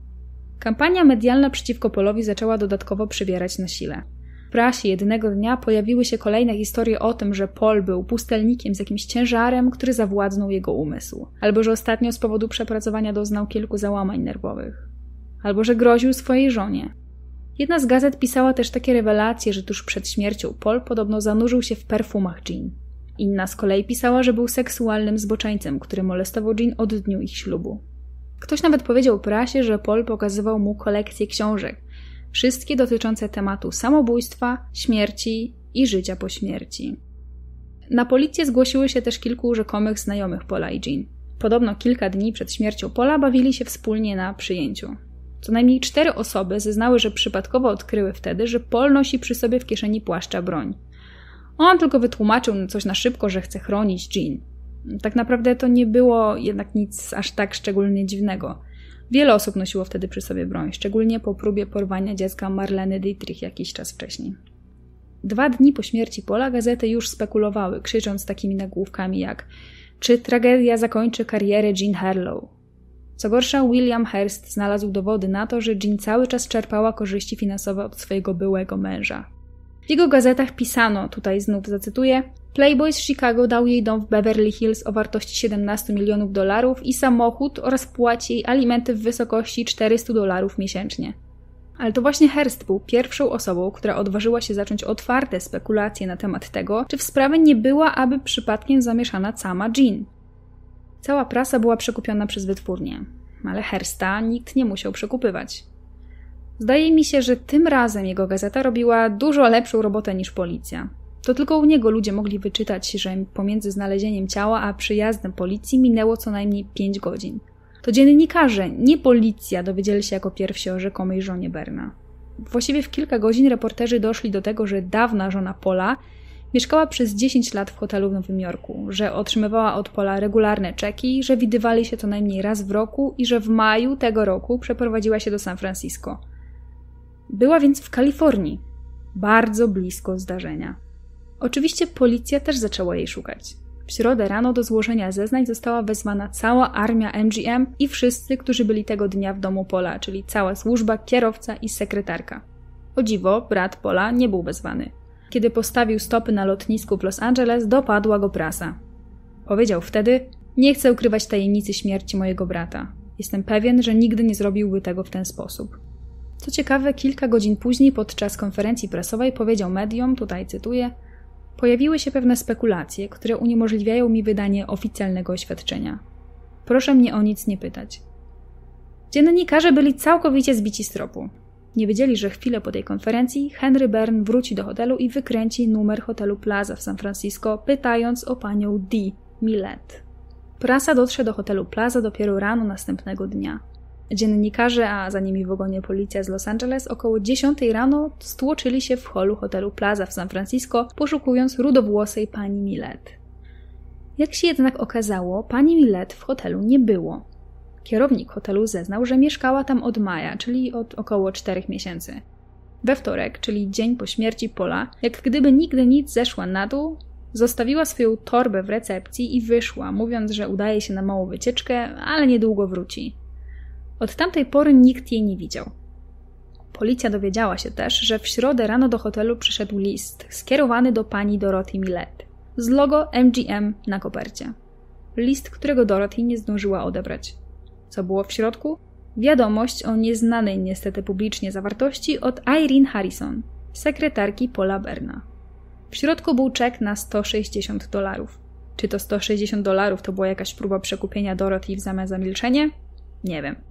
Kampania medialna przeciwko Paulowi zaczęła dodatkowo przybierać na sile. W prasie jednego dnia pojawiły się kolejne historie o tym, że Paul był pustelnikiem z jakimś ciężarem, który zawładnął jego umysł. Albo że ostatnio z powodu przepracowania doznał kilku załamań nerwowych. Albo że groził swojej żonie. Jedna z gazet pisała też takie rewelacje, że tuż przed śmiercią Paul podobno zanurzył się w perfumach Jean. Inna z kolei pisała, że był seksualnym zboczeńcem, który molestował Jean od dniu ich ślubu. Ktoś nawet powiedział prasie, że Paul pokazywał mu kolekcję książek, wszystkie dotyczące tematu samobójstwa, śmierci i życia po śmierci. Na policję zgłosiły się też kilku rzekomych znajomych Paula i Jean. Podobno kilka dni przed śmiercią Paula bawili się wspólnie na przyjęciu. Co najmniej 4 osoby zeznały, że przypadkowo odkryły wtedy, że Paul nosi przy sobie w kieszeni płaszcza broń. On tylko wytłumaczył coś na szybko, że chce chronić Jean. Tak naprawdę to nie było jednak nic aż tak szczególnie dziwnego. Wiele osób nosiło wtedy przy sobie broń, szczególnie po próbie porwania dziecka Marleny Dietrich jakiś czas wcześniej. 2 dni po śmierci Paula gazety już spekulowały, krzycząc takimi nagłówkami jak: czy tragedia zakończy karierę Jean Harlow? Co gorsza, William Hearst znalazł dowody na to, że Jean cały czas czerpała korzyści finansowe od swojego byłego męża. W jego gazetach pisano, tutaj znów zacytuję: Playboy z Chicago dał jej dom w Beverly Hills o wartości $17 milionów i samochód oraz płaci jej alimenty w wysokości $400 miesięcznie. Ale to właśnie Hearst był pierwszą osobą, która odważyła się zacząć otwarte spekulacje na temat tego, czy w sprawę nie była aby przypadkiem zamieszana sama Jean. Cała prasa była przekupiona przez wytwórnię, ale Hearsta nikt nie musiał przekupywać. Zdaje mi się, że tym razem jego gazeta robiła dużo lepszą robotę niż policja. To tylko u niego ludzie mogli wyczytać, że pomiędzy znalezieniem ciała a przyjazdem policji minęło co najmniej 5 godzin. To dziennikarze, nie policja, dowiedzieli się jako pierwsi o rzekomej żonie Byrna. Właściwie w kilka godzin reporterzy doszli do tego, że dawna żona Paula mieszkała przez 10 lat w hotelu w Nowym Jorku, że otrzymywała od Paula regularne czeki, że widywali się co najmniej raz w roku i że w maju tego roku przeprowadziła się do San Francisco. Była więc w Kalifornii, bardzo blisko zdarzenia. Oczywiście policja też zaczęła jej szukać. W środę rano do złożenia zeznań została wezwana cała armia MGM i wszyscy, którzy byli tego dnia w domu Paula, czyli cała służba, kierowca i sekretarka. O dziwo, brat Paula nie był wezwany. Kiedy postawił stopy na lotnisku w Los Angeles, dopadła go prasa. Powiedział wtedy: nie chcę ukrywać tajemnicy śmierci mojego brata. Jestem pewien, że nigdy nie zrobiłby tego w ten sposób. Co ciekawe, kilka godzin później podczas konferencji prasowej powiedział mediom, tutaj cytuję: pojawiły się pewne spekulacje, które uniemożliwiają mi wydanie oficjalnego oświadczenia. Proszę mnie o nic nie pytać. Dziennikarze byli całkowicie zbici z tropu. Nie wiedzieli, że chwilę po tej konferencji Henry Byrne wróci do hotelu i wykręci numer hotelu Plaza w San Francisco, pytając o panią Dee Millett. Prasa dotrze do hotelu Plaza dopiero rano następnego dnia. Dziennikarze, a za nimi w ogonie policja z Los Angeles, około 10 rano stłoczyli się w holu hotelu Plaza w San Francisco, poszukując rudowłosej pani Millett. Jak się jednak okazało, pani Millett w hotelu nie było. Kierownik hotelu zeznał, że mieszkała tam od maja, czyli od około 4 miesięcy. We wtorek, czyli dzień po śmierci Paula, jak gdyby nigdy nic, zeszła na dół, zostawiła swoją torbę w recepcji i wyszła, mówiąc, że udaje się na małą wycieczkę, ale niedługo wróci. Od tamtej pory nikt jej nie widział. Policja dowiedziała się też, że w środę rano do hotelu przyszedł list skierowany do pani Dorothy Millett z logo MGM na kopercie. List, którego Dorothy nie zdążyła odebrać. Co było w środku? Wiadomość o nieznanej niestety publicznie zawartości od Irene Harrison, sekretarki Paula Byrna. W środku był czek na $160. Czy to $160 to była jakaś próba przekupienia Dorothy w zamian za milczenie? Nie wiem.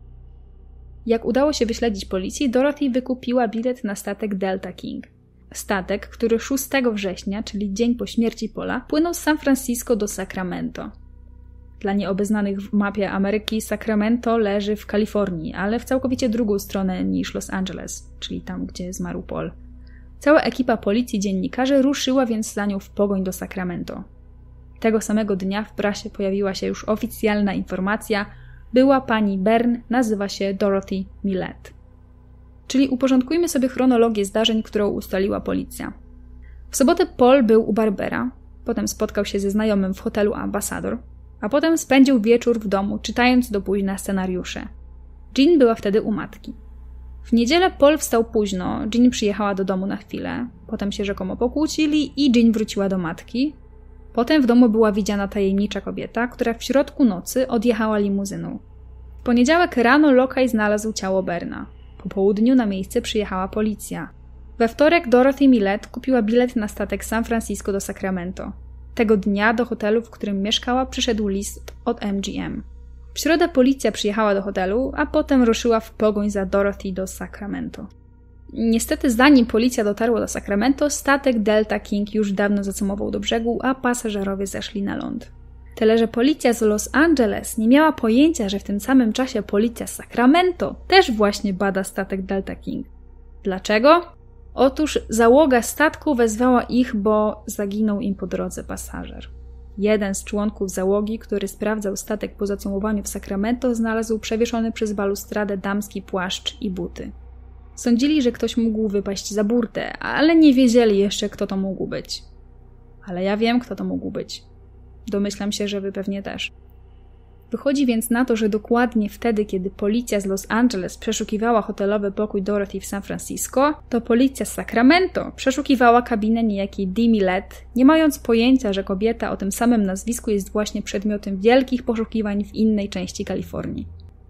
Jak udało się wyśledzić policji, Dorothy wykupiła bilet na statek Delta King. Statek, który 6 września, czyli dzień po śmierci Paula, płynął z San Francisco do Sacramento. Dla nieobeznanych w mapie Ameryki Sacramento leży w Kalifornii, ale w całkowicie drugą stronę niż Los Angeles, czyli tam, gdzie zmarł Paul. Cała ekipa policji i dziennikarzy ruszyła więc za nią w pogoń do Sacramento. Tego samego dnia w prasie pojawiła się już oficjalna informacja: była pani Byrne, nazywa się Dorothy Millett. Czyli uporządkujmy sobie chronologię zdarzeń, którą ustaliła policja. W sobotę Paul był u barbera, potem spotkał się ze znajomym w hotelu Ambassador, a potem spędził wieczór w domu, czytając do późna scenariusze. Jean była wtedy u matki. W niedzielę Paul wstał późno, Jean przyjechała do domu na chwilę, potem się rzekomo pokłócili i Jean wróciła do matki. Potem w domu była widziana tajemnicza kobieta, która w środku nocy odjechała limuzyną. W poniedziałek rano lokaj znalazł ciało Byrna. Po południu na miejsce przyjechała policja. We wtorek Dorothy Millett kupiła bilet na statek San Francisco do Sacramento. Tego dnia do hotelu, w którym mieszkała, przyszedł list od MGM. W środę policja przyjechała do hotelu, a potem ruszyła w pogoń za Dorothy do Sacramento. Niestety zanim policja dotarła do Sacramento, statek Delta King już dawno zacumował do brzegu, a pasażerowie zeszli na ląd. Tyle, że policja z Los Angeles nie miała pojęcia, że w tym samym czasie policja z Sacramento też właśnie bada statek Delta King. Dlaczego? Otóż załoga statku wezwała ich, bo zaginął im po drodze pasażer. Jeden z członków załogi, który sprawdzał statek po zacumowaniu w Sacramento, znalazł przewieszony przez balustradę damski płaszcz i buty. Sądzili, że ktoś mógł wypaść za burtę, ale nie wiedzieli jeszcze, kto to mógł być. Ale ja wiem, kto to mógł być. Domyślam się, że wy pewnie też. Wychodzi więc na to, że dokładnie wtedy, kiedy policja z Los Angeles przeszukiwała hotelowy pokój Dorothy w San Francisco, to policja z Sacramento przeszukiwała kabinę niejakiej Dee Millett, nie mając pojęcia, że kobieta o tym samym nazwisku jest właśnie przedmiotem wielkich poszukiwań w innej części Kalifornii.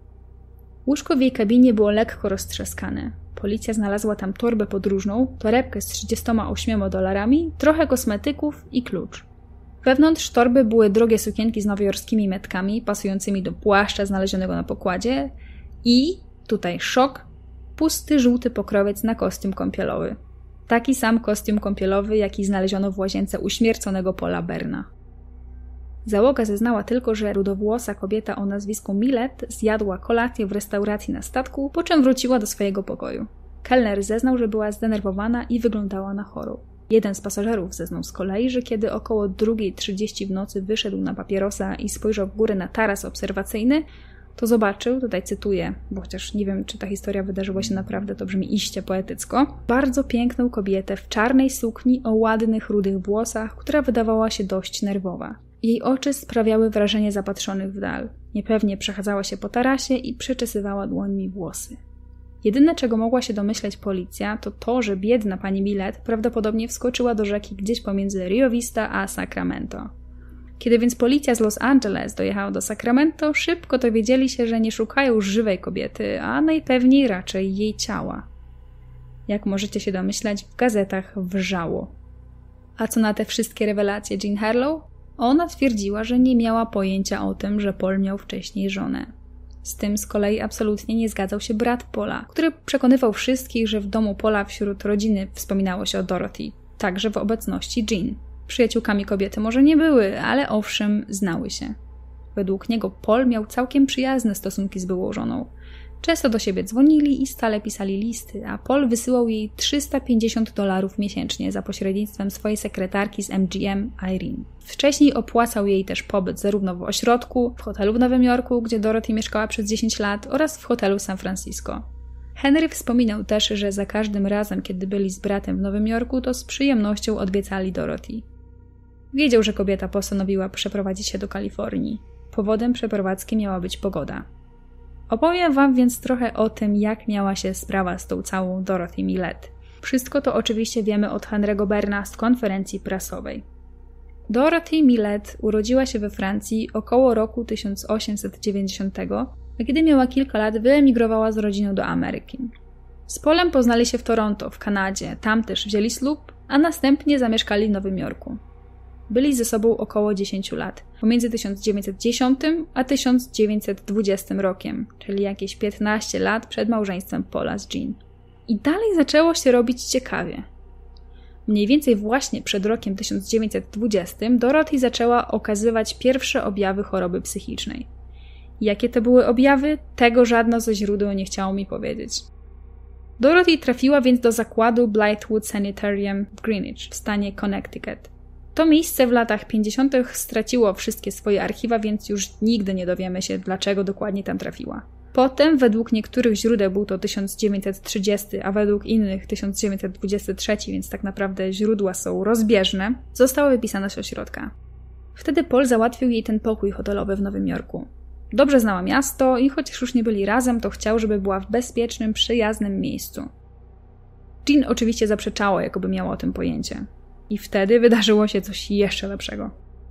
Łóżko w jej kabinie było lekko roztrzaskane. Policja znalazła tam torbę podróżną, torebkę z $38, trochę kosmetyków i klucz. Wewnątrz torby były drogie sukienki z nowojorskimi metkami, pasującymi do płaszcza znalezionego na pokładzie i, tutaj szok, pusty żółty pokrowiec na kostium kąpielowy. Taki sam kostium kąpielowy, jaki znaleziono w łazience uśmierconego Paula Byrna. Załoga zeznała tylko, że rudowłosa kobieta o nazwisku Millett zjadła kolację w restauracji na statku, po czym wróciła do swojego pokoju. Kelner zeznał, że była zdenerwowana i wyglądała na chorą. Jeden z pasażerów zeznał z kolei, że kiedy około 2:30 w nocy wyszedł na papierosa i spojrzał w górę na taras obserwacyjny, to zobaczył, tutaj cytuję, bo chociaż nie wiem, czy ta historia wydarzyła się naprawdę, to brzmi iście poetycko, bardzo piękną kobietę w czarnej sukni o ładnych, rudych włosach, która wydawała się dość nerwowa. Jej oczy sprawiały wrażenie zapatrzonych w dal. Niepewnie przechadzała się po tarasie i przeczesywała dłońmi włosy. Jedyne, czego mogła się domyśleć policja, to to, że biedna pani Millett prawdopodobnie wskoczyła do rzeki gdzieś pomiędzy Rio Vista a Sacramento. Kiedy więc policja z Los Angeles dojechała do Sacramento, szybko dowiedzieli się, że nie szukają żywej kobiety, a najpewniej raczej jej ciała. Jak możecie się domyślać, w gazetach wrzało. A co na te wszystkie rewelacje Jean Harlow? Ona twierdziła, że nie miała pojęcia o tym, że Paul miał wcześniej żonę. Z tym z kolei absolutnie nie zgadzał się brat Paula, który przekonywał wszystkich, że w domu Paula wśród rodziny wspominało się o Dorothy, także w obecności Jean. Przyjaciółkami kobiety może nie były, ale owszem, znały się. Według niego Paul miał całkiem przyjazne stosunki z byłą żoną. Często do siebie dzwonili i stale pisali listy, a Paul wysyłał jej $350 miesięcznie za pośrednictwem swojej sekretarki z MGM, Irene. Wcześniej opłacał jej też pobyt zarówno w ośrodku, w hotelu w Nowym Jorku, gdzie Dorothy mieszkała przez 10 lat, oraz w hotelu w San Francisco. Henry wspominał też, że za każdym razem, kiedy byli z bratem w Nowym Jorku, to z przyjemnością odwiedzali Dorothy. Wiedział, że kobieta postanowiła przeprowadzić się do Kalifornii. Powodem przeprowadzki miała być pogoda. Opowiem wam więc trochę o tym, jak miała się sprawa z tą całą Dorothy Millett. Wszystko to oczywiście wiemy od Henry'ego Berna z konferencji prasowej. Dorothy Millett urodziła się we Francji około roku 1890, a kiedy miała kilka lat, wyemigrowała z rodziną do Ameryki. Z Paulem poznali się w Toronto, w Kanadzie, tam też wzięli ślub, a następnie zamieszkali w Nowym Jorku. Byli ze sobą około 10 lat, pomiędzy 1910 a 1920 rokiem, czyli jakieś 15 lat przed małżeństwem Paula z Jean. I dalej zaczęło się robić ciekawie. Mniej więcej właśnie przed rokiem 1920 Dorothy zaczęła okazywać pierwsze objawy choroby psychicznej. Jakie to były objawy? Tego żadno ze źródeł nie chciało mi powiedzieć. Dorothy trafiła więc do zakładu Blythewood Sanitarium w Greenwich w stanie Connecticut. To miejsce w latach 50. straciło wszystkie swoje archiwa, więc już nigdy nie dowiemy się, dlaczego dokładnie tam trafiła. Potem, według niektórych źródeł był to 1930, a według innych 1923, więc tak naprawdę źródła są rozbieżne, została wypisana z ośrodka. Wtedy Paul załatwił jej ten pokój hotelowy w Nowym Jorku. Dobrze znała miasto i chociaż już nie byli razem, to chciał, żeby była w bezpiecznym, przyjaznym miejscu. Jean oczywiście zaprzeczała, jakoby miała o tym pojęcie. I wtedy wydarzyło się coś jeszcze lepszego.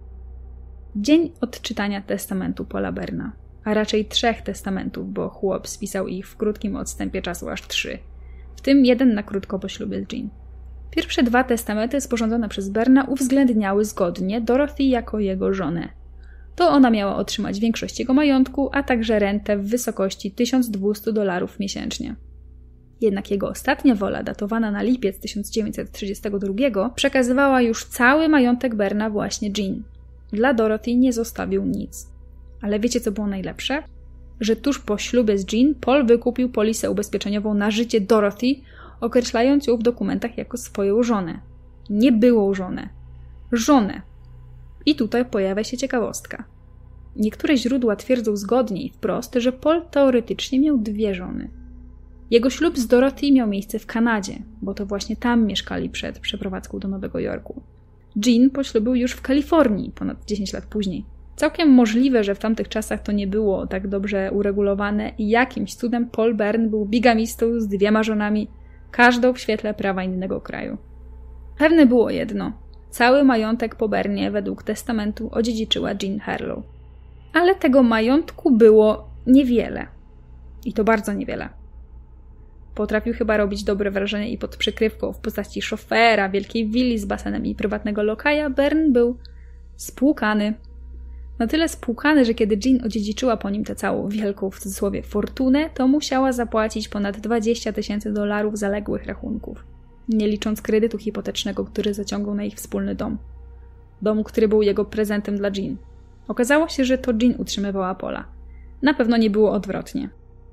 Dzień odczytania testamentu Paula Berna, a raczej 3 testamentów, bo chłop spisał ich w krótkim odstępie czasu aż 3, w tym jeden na krótko po ślubie z Jean. Pierwsze 2 testamenty sporządzone przez Berna uwzględniały zgodnie Dorothy jako jego żonę. To ona miała otrzymać większość jego majątku, a także rentę w wysokości $1200 miesięcznie. Jednak jego ostatnia wola, datowana na lipiec 1932, przekazywała już cały majątek Berna właśnie Jean. Dla Dorothy nie zostawił nic. Ale wiecie, co było najlepsze? Że tuż po ślubie z Jean Paul wykupił polisę ubezpieczeniową na życie Dorothy, określając ją w dokumentach jako swoją żonę. Nie byłą żonę. Żonę. I tutaj pojawia się ciekawostka. Niektóre źródła twierdzą zgodnie i wprost, że Paul teoretycznie miał 2 żony. Jego ślub z Dorothy miał miejsce w Kanadzie, bo to właśnie tam mieszkali przed przeprowadzką do Nowego Jorku. Jean poślubił już w Kalifornii ponad 10 lat później. Całkiem możliwe, że w tamtych czasach to nie było tak dobrze uregulowane i jakimś cudem Paul Bern był bigamistą z 2 żonami, każdą w świetle prawa innego kraju. Pewne było jedno. Cały majątek po Bernie według testamentu odziedziczyła Jean Harlow. Ale tego majątku było niewiele. I to bardzo niewiele. Potrafił chyba robić dobre wrażenie i pod przykrywką w postaci szofera, wielkiej willi z basenem i prywatnego lokaja Bern był spłukany. Na tyle spłukany, że kiedy Jean odziedziczyła po nim tę całą wielką, w cudzysłowie, fortunę, to musiała zapłacić ponad $20,000 zaległych rachunków. Nie licząc kredytu hipotecznego, który zaciągał na ich wspólny dom. Dom, który był jego prezentem dla Jean. Okazało się, że to Jean utrzymywała Paula. Na pewno nie było odwrotnie.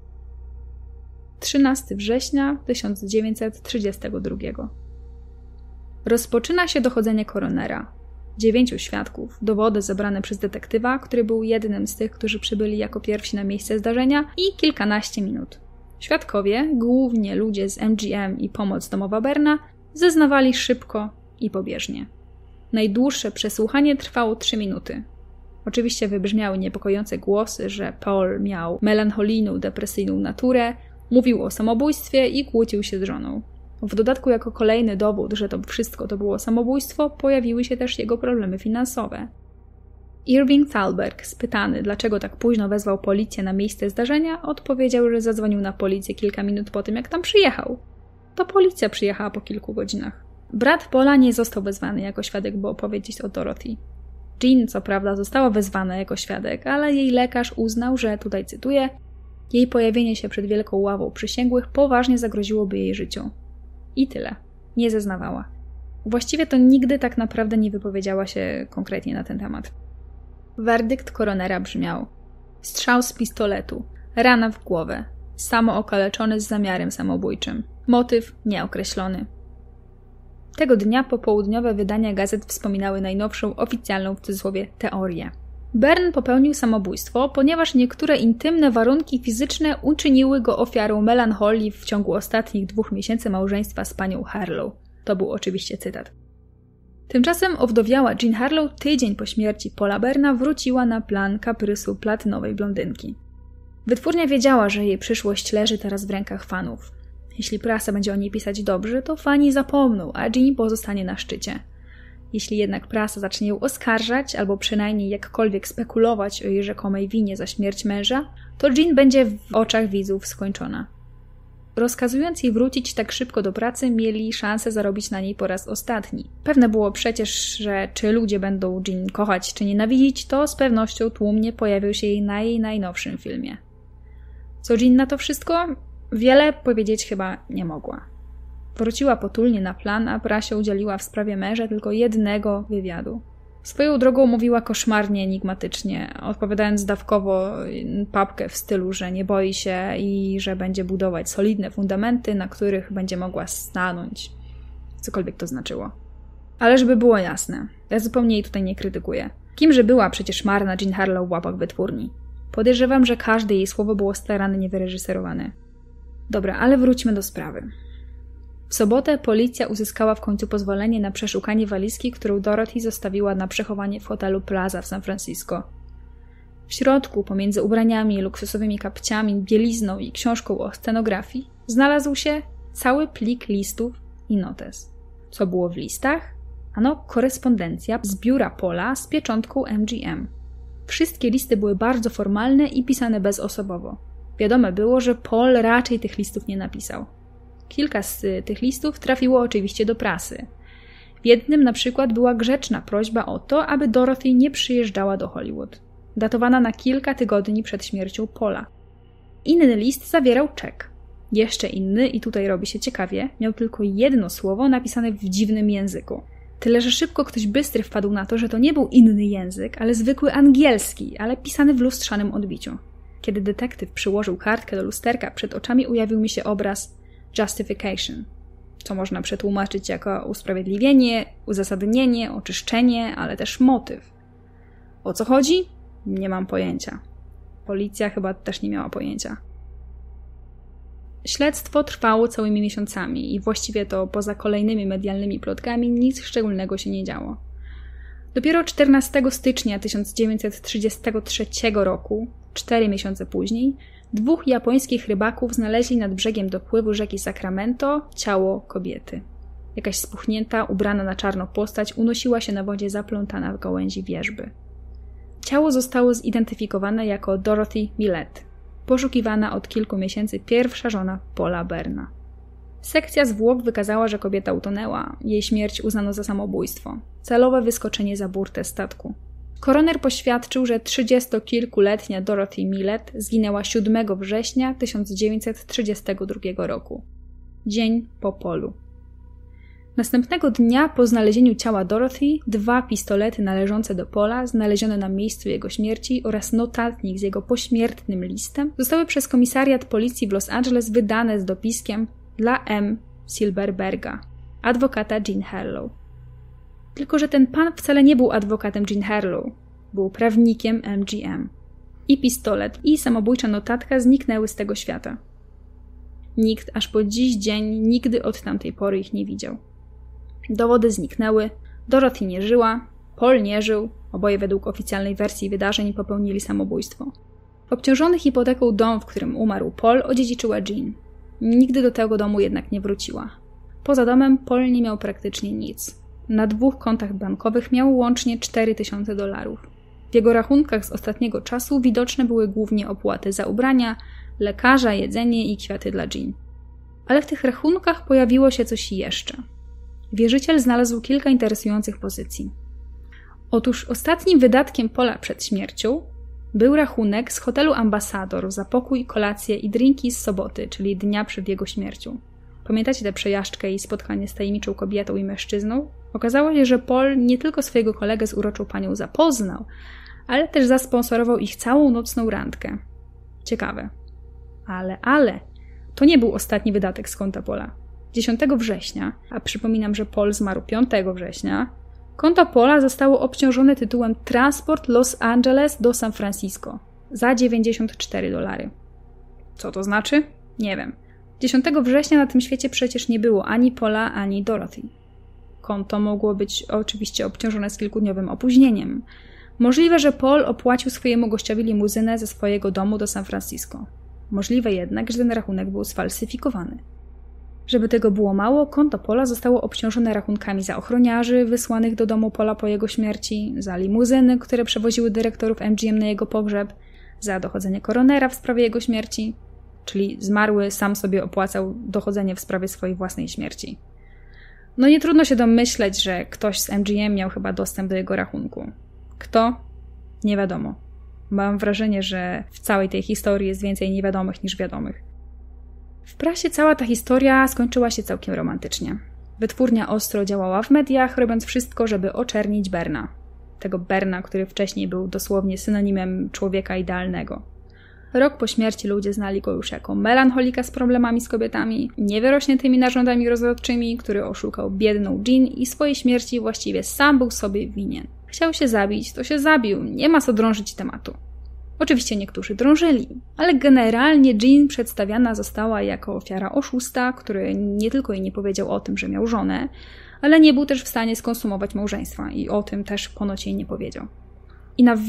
13 września 1932. Rozpoczyna się dochodzenie koronera. 9 świadków, dowody zebrane przez detektywa, który był jednym z tych, którzy przybyli jako pierwsi na miejsce zdarzenia, i kilkanaście minut. Świadkowie, głównie ludzie z MGM i pomoc domowa Berna, zeznawali szybko i pobieżnie. Najdłuższe przesłuchanie trwało 3 minuty. Oczywiście wybrzmiały niepokojące głosy, że Paul miał melancholijną, depresyjną naturę, mówił o samobójstwie i kłócił się z żoną. W dodatku jako kolejny dowód, że to wszystko to było samobójstwo, pojawiły się też jego problemy finansowe. Irving Thalberg, spytany, dlaczego tak późno wezwał policję na miejsce zdarzenia, odpowiedział, że zadzwonił na policję kilka minut po tym, jak tam przyjechał. To policja przyjechała po kilku godzinach. Brat Paula nie został wezwany jako świadek, by opowiedzieć o Dorothy. Jean, co prawda, została wezwana jako świadek, ale jej lekarz uznał, że, tutaj cytuję, jej pojawienie się przed wielką ławą przysięgłych poważnie zagroziłoby jej życiu. I tyle. Nie zeznawała. Właściwie to nigdy tak naprawdę nie wypowiedziała się konkretnie na ten temat. Werdykt koronera brzmiał: strzał z pistoletu, rana w głowę, samookaleczony z zamiarem samobójczym. Motyw nieokreślony. Tego dnia popołudniowe wydania gazet wspominały najnowszą, oficjalną w cudzysłowie teorię. Byrne popełnił samobójstwo, ponieważ niektóre intymne warunki fizyczne uczyniły go ofiarą melancholii w ciągu ostatnich 2 miesięcy małżeństwa z panią Harlow. To był oczywiście cytat. Tymczasem owdowiała Jean Harlow tydzień po śmierci Paula Byrna wróciła na plan kaprysu platynowej blondynki. Wytwórnia wiedziała, że jej przyszłość leży teraz w rękach fanów. Jeśli prasa będzie o niej pisać dobrze, to fani zapomną, a Jean pozostanie na szczycie. Jeśli jednak prasa zacznie ją oskarżać, albo przynajmniej jakkolwiek spekulować o jej rzekomej winie za śmierć męża, to Jean będzie w oczach widzów skończona. Rozkazując jej wrócić tak szybko do pracy, mieli szansę zarobić na niej po raz ostatni. Pewne było przecież, że czy ludzie będą Jean kochać czy nienawidzić, to z pewnością tłumnie pojawił się jej na jej najnowszym filmie. Co Jean na to wszystko? Wiele powiedzieć chyba nie mogła. Wróciła potulnie na plan, a prasie udzieliła w sprawie męża tylko jednego wywiadu. Swoją drogą mówiła koszmarnie enigmatycznie, odpowiadając zdawkowo papkę w stylu, że nie boi się i że będzie budować solidne fundamenty, na których będzie mogła stanąć. Cokolwiek to znaczyło. Ale żeby było jasne, ja zupełnie jej tutaj nie krytykuję. Kimże była przecież marna Jean Harlow w łapach wytwórni? Podejrzewam, że każde jej słowo było starannie wyreżyserowane. Dobra, ale wróćmy do sprawy. W sobotę policja uzyskała w końcu pozwolenie na przeszukanie walizki, którą Dorothy zostawiła na przechowanie w hotelu Plaza w San Francisco. W środku, pomiędzy ubraniami, luksusowymi kapciami, bielizną i książką o scenografii, znalazł się cały plik listów i notes. Co było w listach? Ano, korespondencja z biura Paula z pieczątką MGM. Wszystkie listy były bardzo formalne i pisane bezosobowo. Wiadome było, że Paul raczej tych listów nie napisał. Kilka z tych listów trafiło oczywiście do prasy. W jednym na przykład była grzeczna prośba o to, aby Dorothy nie przyjeżdżała do Hollywood, datowana na kilka tygodni przed śmiercią Paula. Inny list zawierał czek. Jeszcze inny, i tutaj robi się ciekawie, miał tylko jedno słowo napisane w dziwnym języku. Tyle, że szybko ktoś bystry wpadł na to, że to nie był inny język, ale zwykły angielski, ale pisany w lustrzanym odbiciu. Kiedy detektyw przyłożył kartkę do lusterka, przed oczami ujawił mi się obraz justification, co można przetłumaczyć jako usprawiedliwienie, uzasadnienie, oczyszczenie, ale też motyw. O co chodzi? Nie mam pojęcia. Policja chyba też nie miała pojęcia. Śledztwo trwało całymi miesiącami i właściwie to poza kolejnymi medialnymi plotkami nic szczególnego się nie działo. Dopiero 14 stycznia 1933 roku, 4 miesiące później, 2 japońskich rybaków znaleźli nad brzegiem dopływu rzeki Sacramento ciało kobiety. Jakaś spuchnięta, ubrana na czarno postać unosiła się na wodzie zaplątana w gałęzi wierzby. Ciało zostało zidentyfikowane jako Dorothy Millett, poszukiwana od kilku miesięcy pierwsza żona Paula Byrna. Sekcja zwłok wykazała, że kobieta utonęła. Jej śmierć uznano za samobójstwo. Celowe wyskoczenie za burtę statku. Koroner poświadczył, że 30-kilkuletnia Dorothy Millett zginęła 7 września 1932 roku. Dzień po Paulu. Następnego dnia po znalezieniu ciała Dorothy 2 pistolety należące do Paula, znalezione na miejscu jego śmierci oraz notatnik z jego pośmiertnym listem zostały przez komisariat policji w Los Angeles wydane z dopiskiem dla M. Silberberga, adwokata Jean Harlow. Tylko że ten pan wcale nie był adwokatem Jean Harlow, był prawnikiem MGM. I pistolet, i samobójcza notatka zniknęły z tego świata. Nikt aż po dziś dzień nigdy od tamtej pory ich nie widział. Dowody zniknęły, Dorothy nie żyła, Paul nie żył, oboje według oficjalnej wersji wydarzeń popełnili samobójstwo. Obciążony hipoteką dom, w którym umarł Paul, odziedziczyła Jean. Nigdy do tego domu jednak nie wróciła. Poza domem Paul nie miał praktycznie nic. Na 2 kontach bankowych miał łącznie $4000. W jego rachunkach z ostatniego czasu widoczne były głównie opłaty za ubrania, lekarza, jedzenie i kwiaty dla Jean. Ale w tych rachunkach pojawiło się coś jeszcze. Wierzyciel znalazł kilka interesujących pozycji. Otóż ostatnim wydatkiem Paula przed śmiercią był rachunek z hotelu Ambassador za pokój, kolację i drinki z soboty, czyli dnia przed jego śmiercią. Pamiętacie tę przejażdżkę i spotkanie z tajemniczą kobietą i mężczyzną? Okazało się, że Paul nie tylko swojego kolegę z uroczą panią zapoznał, ale też zasponsorował ich całą nocną randkę. Ciekawe. Ale to nie był ostatni wydatek z konta Paula. 10 września, a przypominam, że Paul zmarł 5 września, konto Paula zostało obciążone tytułem Transport Los Angeles do San Francisco za $94. Co to znaczy? Nie wiem. 10 września na tym świecie przecież nie było ani Paula, ani Dorothy. Konto mogło być oczywiście obciążone z kilkudniowym opóźnieniem. Możliwe, że Paul opłacił swojemu gościowi limuzynę ze swojego domu do San Francisco. Możliwe jednak, że ten rachunek był sfalsyfikowany. Żeby tego było mało, konto Paula zostało obciążone rachunkami za ochroniarzy wysłanych do domu Paula po jego śmierci, za limuzyny, które przewoziły dyrektorów MGM na jego pogrzeb, za dochodzenie koronera w sprawie jego śmierci, czyli zmarły sam sobie opłacał dochodzenie w sprawie swojej własnej śmierci. No nie trudno się domyśleć, że ktoś z MGM miał chyba dostęp do jego rachunku. Kto? Nie wiadomo. Mam wrażenie, że w całej tej historii jest więcej niewiadomych niż wiadomych. W prasie cała ta historia skończyła się całkiem romantycznie. Wytwórnia ostro działała w mediach, robiąc wszystko, żeby oczernić Berna. Tego Berna, który wcześniej był dosłownie synonimem człowieka idealnego. Rok po śmierci ludzie znali go już jako melancholika z problemami z kobietami, niewyrośniętymi narządami rozrodczymi, który oszukał biedną Jean i swojej śmierci właściwie sam był sobie winien. Chciał się zabić, to się zabił, nie ma co drążyć tematu. Oczywiście niektórzy drążyli, ale generalnie Jean przedstawiana została jako ofiara oszusta, który nie tylko jej nie powiedział o tym, że miał żonę, ale nie był też w stanie skonsumować małżeństwa i o tym też ponoć jej nie powiedział. I na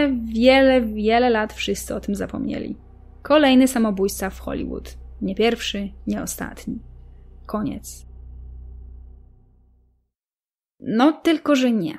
wiele lat wszyscy o tym zapomnieli. Kolejny samobójca w Hollywood. Nie pierwszy, nie ostatni. Koniec. No tylko, że nie.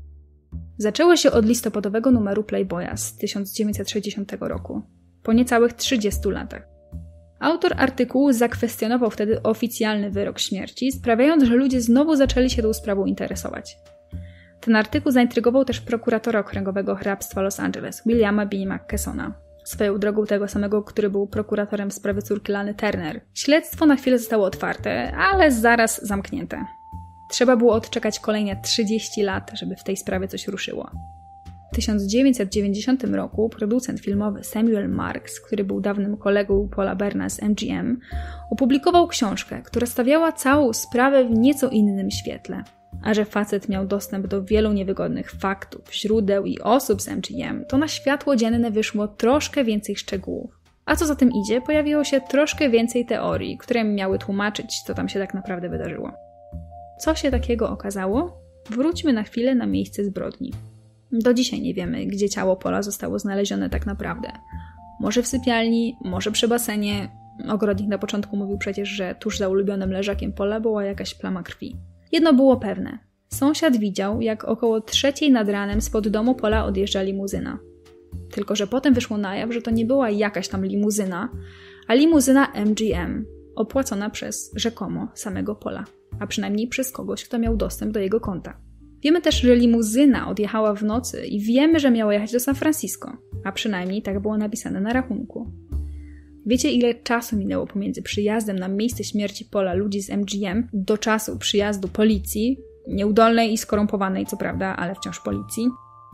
Zaczęło się od listopadowego numeru Playboya z 1960 roku, po niecałych 30 latach. Autor artykułu zakwestionował wtedy oficjalny wyrok śmierci, sprawiając, że ludzie znowu zaczęli się tą sprawą interesować. Ten artykuł zaintrygował też prokuratora okręgowego hrabstwa Los Angeles, Williama B. McKessona. Swoją drogą tego samego, który był prokuratorem w sprawie córki Lany Turner. Śledztwo na chwilę zostało otwarte, ale zaraz zamknięte. Trzeba było odczekać kolejne 30 lat, żeby w tej sprawie coś ruszyło. W 1990 roku producent filmowy Samuel Marks, który był dawnym kolegą Paula Berna z MGM, opublikował książkę, która stawiała całą sprawę w nieco innym świetle. A że facet miał dostęp do wielu niewygodnych faktów, źródeł i osób z MGM, to na światło dzienne wyszło troszkę więcej szczegółów. A co za tym idzie, pojawiło się troszkę więcej teorii, które miały tłumaczyć, co tam się tak naprawdę wydarzyło. Co się takiego okazało? Wróćmy na chwilę na miejsce zbrodni. Do dzisiaj nie wiemy, gdzie ciało Paula zostało znalezione tak naprawdę. Może w sypialni, może przy basenie. Ogrodnik na początku mówił przecież, że tuż za ulubionym leżakiem Paula była jakaś plama krwi. Jedno było pewne. Sąsiad widział, jak około 3:00 nad ranem spod domu Paula odjeżdża limuzyna. Tylko że potem wyszło na jaw, że to nie była jakaś tam limuzyna, a limuzyna MGM, opłacona przez rzekomo samego Paula, a przynajmniej przez kogoś, kto miał dostęp do jego konta. Wiemy też, że limuzyna odjechała w nocy i wiemy, że miała jechać do San Francisco, a przynajmniej tak było napisane na rachunku. Wiecie, ile czasu minęło pomiędzy przyjazdem na miejsce śmierci Paula ludzi z MGM do czasu przyjazdu policji, nieudolnej i skorumpowanej, co prawda, ale wciąż policji?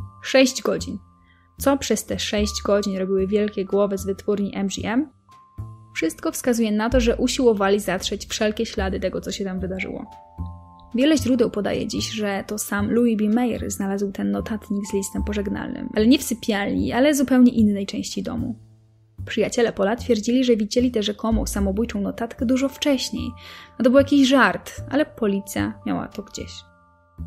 6 godzin. Co przez te 6 godzin robiły wielkie głowy z wytwórni MGM? Wszystko wskazuje na to, że usiłowali zatrzeć wszelkie ślady tego, co się tam wydarzyło. Wiele źródeł podaje dziś, że to sam Louis B. Mayer znalazł ten notatnik z listem pożegnalnym, ale nie w sypialni, ale zupełnie innej części domu. Przyjaciele Paula twierdzili, że widzieli tę rzekomą samobójczą notatkę dużo wcześniej. No to był jakiś żart, ale policja miała to gdzieś.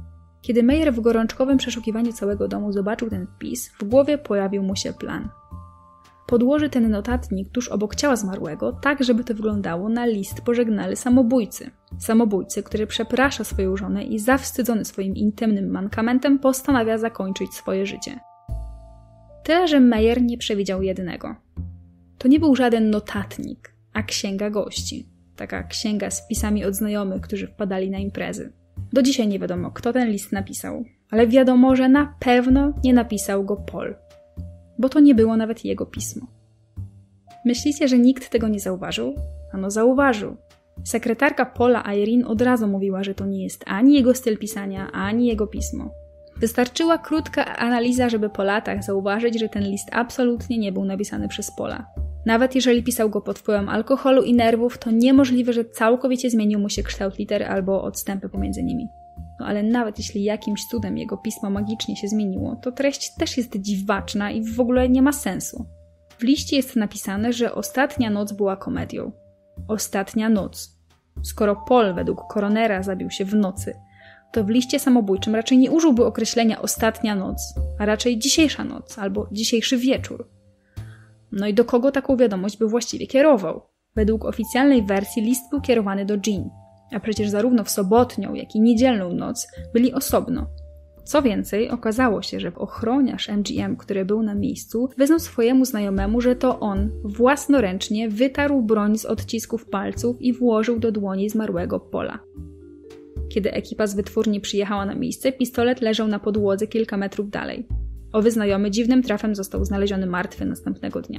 Kiedy Meyer w gorączkowym przeszukiwaniu całego domu zobaczył ten wpis, w głowie pojawił mu się plan. Podłoży ten notatnik tuż obok ciała zmarłego, tak żeby to wyglądało na list pożegnalny samobójcy. Samobójcy, który przeprasza swoją żonę i zawstydzony swoim intymnym mankamentem postanawia zakończyć swoje życie. Tyle, że Meyer nie przewidział jednego. To nie był żaden notatnik, a księga gości. Taka księga z wpisami od znajomych, którzy wpadali na imprezy. Do dzisiaj nie wiadomo, kto ten list napisał, ale wiadomo, że na pewno nie napisał go Paul, bo to nie było nawet jego pismo. Myślicie, że nikt tego nie zauważył? Ano zauważył. Sekretarka Paula Irene od razu mówiła, że to nie jest ani jego styl pisania, ani jego pismo. Wystarczyła krótka analiza, żeby po latach zauważyć, że ten list absolutnie nie był napisany przez Paula. Nawet jeżeli pisał go pod wpływem alkoholu i nerwów, to niemożliwe, że całkowicie zmienił mu się kształt liter albo odstępy pomiędzy nimi. No ale nawet jeśli jakimś cudem jego pismo magicznie się zmieniło, to treść też jest dziwaczna i w ogóle nie ma sensu. W liście jest napisane, że ostatnia noc była komedią. Ostatnia noc. Skoro Paul według koronera zabił się w nocy, to w liście samobójczym raczej nie użyłby określenia ostatnia noc, a raczej dzisiejsza noc albo dzisiejszy wieczór. No i do kogo taką wiadomość by właściwie kierował? Według oficjalnej wersji list był kierowany do Jean, a przecież zarówno w sobotnią, jak i niedzielną noc byli osobno. Co więcej, okazało się, że ochroniarz MGM, który był na miejscu, wyznał swojemu znajomemu, że to on własnoręcznie wytarł broń z odcisków palców i włożył do dłoni zmarłego Paula. Kiedy ekipa z wytwórni przyjechała na miejsce, pistolet leżał na podłodze kilka metrów dalej. Owy znajomy dziwnym trafem został znaleziony martwy następnego dnia.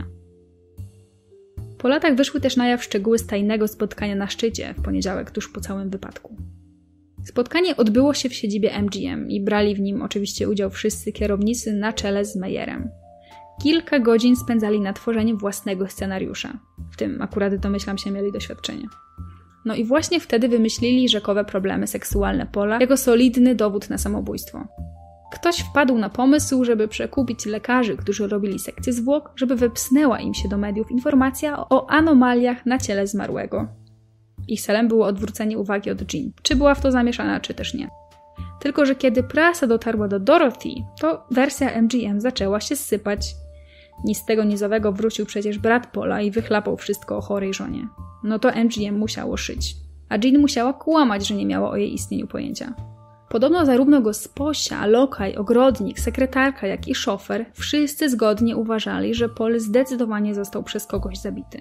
Po latach wyszły też na jaw szczegóły z tajnego spotkania na szczycie w poniedziałek tuż po całym wypadku. Spotkanie odbyło się w siedzibie MGM i brali w nim oczywiście udział wszyscy kierownicy na czele z Meyerem. Kilka godzin spędzali na tworzeniu własnego scenariusza. W tym akurat domyślam się mieli doświadczenie. No i właśnie wtedy wymyślili rzekowe problemy seksualne Paula jako solidny dowód na samobójstwo. Ktoś wpadł na pomysł, żeby przekupić lekarzy, którzy robili sekcję zwłok, żeby wypsnęła im się do mediów informacja o anomaliach na ciele zmarłego. Ich celem było odwrócenie uwagi od Jean. Czy była w to zamieszana, czy też nie. Tylko że kiedy prasa dotarła do Dorothy, to wersja MGM zaczęła się zsypać. Ni z tego nizowego wrócił przecież brat Paula i wychlapał wszystko o chorej żonie. No to MGM musiało szyć. A Jean musiała kłamać, że nie miała o jej istnieniu pojęcia. Podobno zarówno gosposia, lokaj, ogrodnik, sekretarka, jak i szofer wszyscy zgodnie uważali, że Paul zdecydowanie został przez kogoś zabity.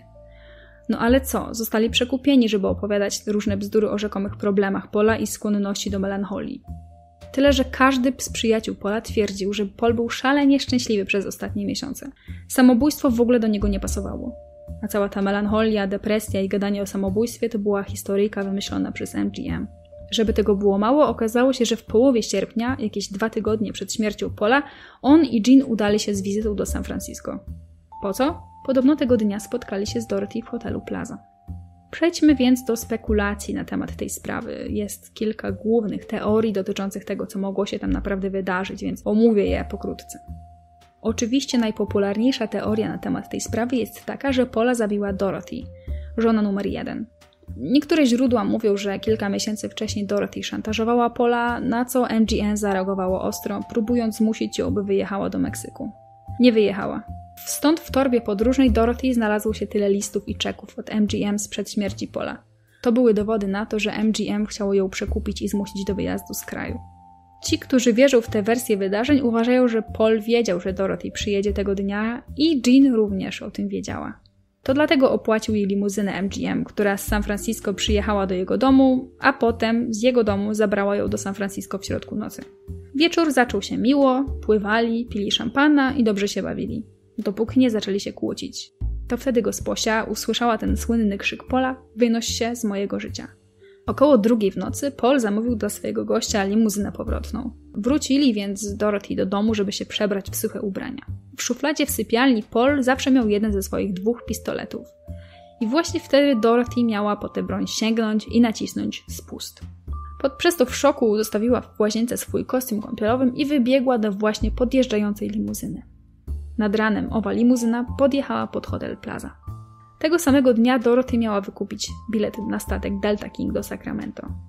No ale co? Zostali przekupieni, żeby opowiadać różne bzdury o rzekomych problemach Paula i skłonności do melancholii. Tyle, że każdy z przyjaciół Paula twierdził, że Paul był szalenie szczęśliwy przez ostatnie miesiące. Samobójstwo w ogóle do niego nie pasowało. A cała ta melancholia, depresja i gadanie o samobójstwie to była historyjka wymyślona przez MGM. Żeby tego było mało, okazało się, że w połowie sierpnia, jakieś 2 tygodnie przed śmiercią Paula, on i Jean udali się z wizytą do San Francisco. Po co? Podobno tego dnia spotkali się z Dorothy w hotelu Plaza. Przejdźmy więc do spekulacji na temat tej sprawy. Jest kilka głównych teorii dotyczących tego, co mogło się tam naprawdę wydarzyć, więc omówię je pokrótce. Oczywiście najpopularniejsza teoria na temat tej sprawy jest taka, że Paula zabiła Dorothy, żona numer 1. Niektóre źródła mówią, że kilka miesięcy wcześniej Dorothy szantażowała Paula, na co MGM zareagowało ostro, próbując zmusić ją, by wyjechała do Meksyku. Nie wyjechała. Stąd w torbie podróżnej Dorothy znalazło się tyle listów i czeków od MGM sprzed śmierci Paula. To były dowody na to, że MGM chciało ją przekupić i zmusić do wyjazdu z kraju. Ci, którzy wierzą w tę wersję wydarzeń, uważają, że Paul wiedział, że Dorothy przyjedzie tego dnia i Jean również o tym wiedziała. To dlatego opłacił jej limuzynę MGM, która z San Francisco przyjechała do jego domu, a potem z jego domu zabrała ją do San Francisco w środku nocy. Wieczór zaczął się miło, pływali, pili szampana i dobrze się bawili, dopóki nie zaczęli się kłócić. To wtedy gosposia usłyszała ten słynny krzyk Paula: wynoś się z mojego życia. Około 2 w nocy Paul zamówił dla swojego gościa limuzynę powrotną. Wrócili więc z Dorothy do domu, żeby się przebrać w suche ubrania. W szufladzie w sypialni Paul zawsze miał jeden ze swoich 2 pistoletów. I właśnie wtedy Dorothy miała po tę broń sięgnąć i nacisnąć spust. Przez to w szoku zostawiła w łazience swój kostium kąpielowy i wybiegła do właśnie podjeżdżającej limuzyny. Nad ranem owa limuzyna podjechała pod hotel Plaza. Tego samego dnia Dorothy miała wykupić bilet na statek Delta King do Sacramento.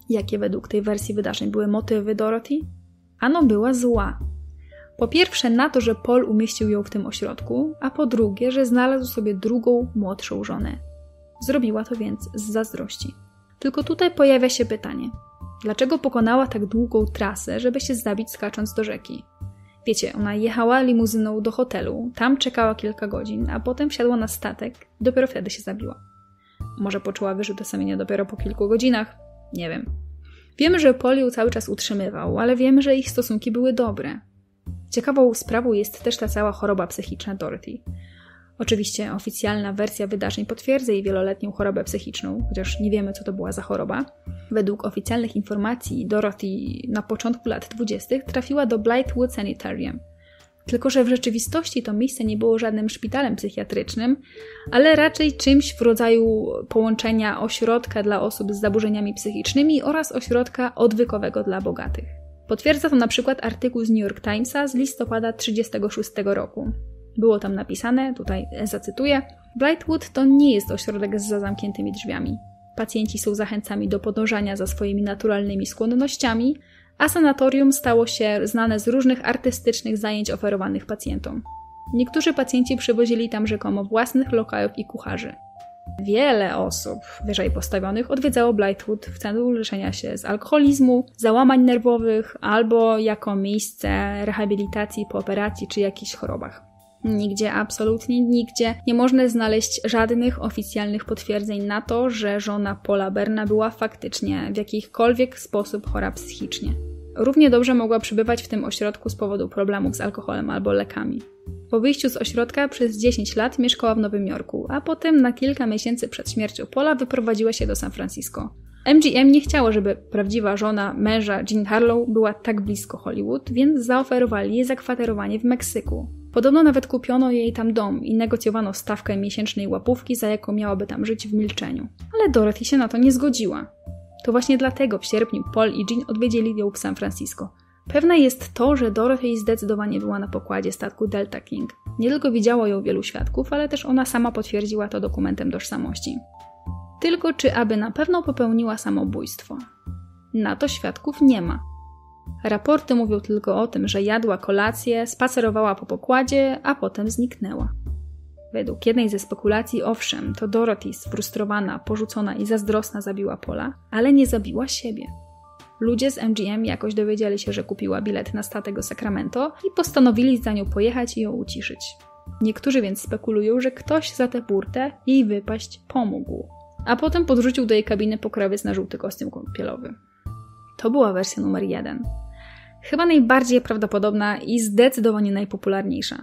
Jakie według tej wersji wydarzeń były motywy Dorothy? Ano była zła. Po pierwsze na to, że Paul umieścił ją w tym ośrodku, a po drugie, że znalazł sobie drugą, młodszą żonę. Zrobiła to więc z zazdrości. Tylko tutaj pojawia się pytanie. Dlaczego pokonała tak długą trasę, żeby się zabić skacząc do rzeki? Wiecie, ona jechała limuzyną do hotelu, tam czekała kilka godzin, a potem wsiadła na statek i dopiero wtedy się zabiła. Może poczuła wyrzuty sumienia dopiero po kilku godzinach? Nie wiem. Wiemy, że Paul ją cały czas utrzymywał, ale wiemy, że ich stosunki były dobre. Ciekawą sprawą jest też ta cała choroba psychiczna Dorothy. Oczywiście oficjalna wersja wydarzeń potwierdza jej wieloletnią chorobę psychiczną, chociaż nie wiemy, co to była za choroba. Według oficjalnych informacji Dorothy na początku lat 20. trafiła do Blythewood Sanitarium. Tylko że w rzeczywistości to miejsce nie było żadnym szpitalem psychiatrycznym, ale raczej czymś w rodzaju połączenia ośrodka dla osób z zaburzeniami psychicznymi oraz ośrodka odwykowego dla bogatych. Potwierdza to na przykład artykuł z New York Timesa z listopada 1936 roku. Było tam napisane, tutaj zacytuję: Blythewood to nie jest ośrodek za zamkniętymi drzwiami. Pacjenci są zachęcani do podążania za swoimi naturalnymi skłonnościami, a sanatorium stało się znane z różnych artystycznych zajęć oferowanych pacjentom. Niektórzy pacjenci przywozili tam rzekomo własnych lokajów i kucharzy. Wiele osób wyżej postawionych odwiedzało Blythewood w celu leczenia się z alkoholizmu, załamań nerwowych albo jako miejsce rehabilitacji po operacji czy jakichś chorobach. Nigdzie, absolutnie nigdzie nie można znaleźć żadnych oficjalnych potwierdzeń na to, że żona Paula Berna była faktycznie w jakikolwiek sposób chora psychicznie. Równie dobrze mogła przebywać w tym ośrodku z powodu problemów z alkoholem albo lekami. Po wyjściu z ośrodka przez 10 lat mieszkała w Nowym Jorku, a potem na kilka miesięcy przed śmiercią Paula wyprowadziła się do San Francisco. MGM nie chciało, żeby prawdziwa żona męża Jean Harlow była tak blisko Hollywood, więc zaoferowali jej zakwaterowanie w Meksyku. Podobno nawet kupiono jej tam dom i negocjowano stawkę miesięcznej łapówki, za jaką miałaby tam żyć w milczeniu. Ale Dorothy się na to nie zgodziła. To właśnie dlatego w sierpniu Paul i Jean odwiedzili ją w San Francisco. Pewne jest to, że Dorothy zdecydowanie była na pokładzie statku Delta King. Nie tylko widziało ją wielu świadków, ale też ona sama potwierdziła to dokumentem tożsamości. Tylko czy aby na pewno popełniła samobójstwo? Na to świadków nie ma. Raporty mówią tylko o tym, że jadła kolację, spacerowała po pokładzie, a potem zniknęła. Według jednej ze spekulacji, owszem, to Dorothy sfrustrowana, porzucona i zazdrosna zabiła Paula, ale nie zabiła siebie. Ludzie z MGM jakoś dowiedzieli się, że kupiła bilet na statek do Sacramento i postanowili za nią pojechać i ją uciszyć. Niektórzy więc spekulują, że ktoś za tę burtę jej wypaść pomógł, a potem podrzucił do jej kabiny pokrowiec na żółty kostium kąpielowy. To była wersja numer 1. Chyba najbardziej prawdopodobna i zdecydowanie najpopularniejsza.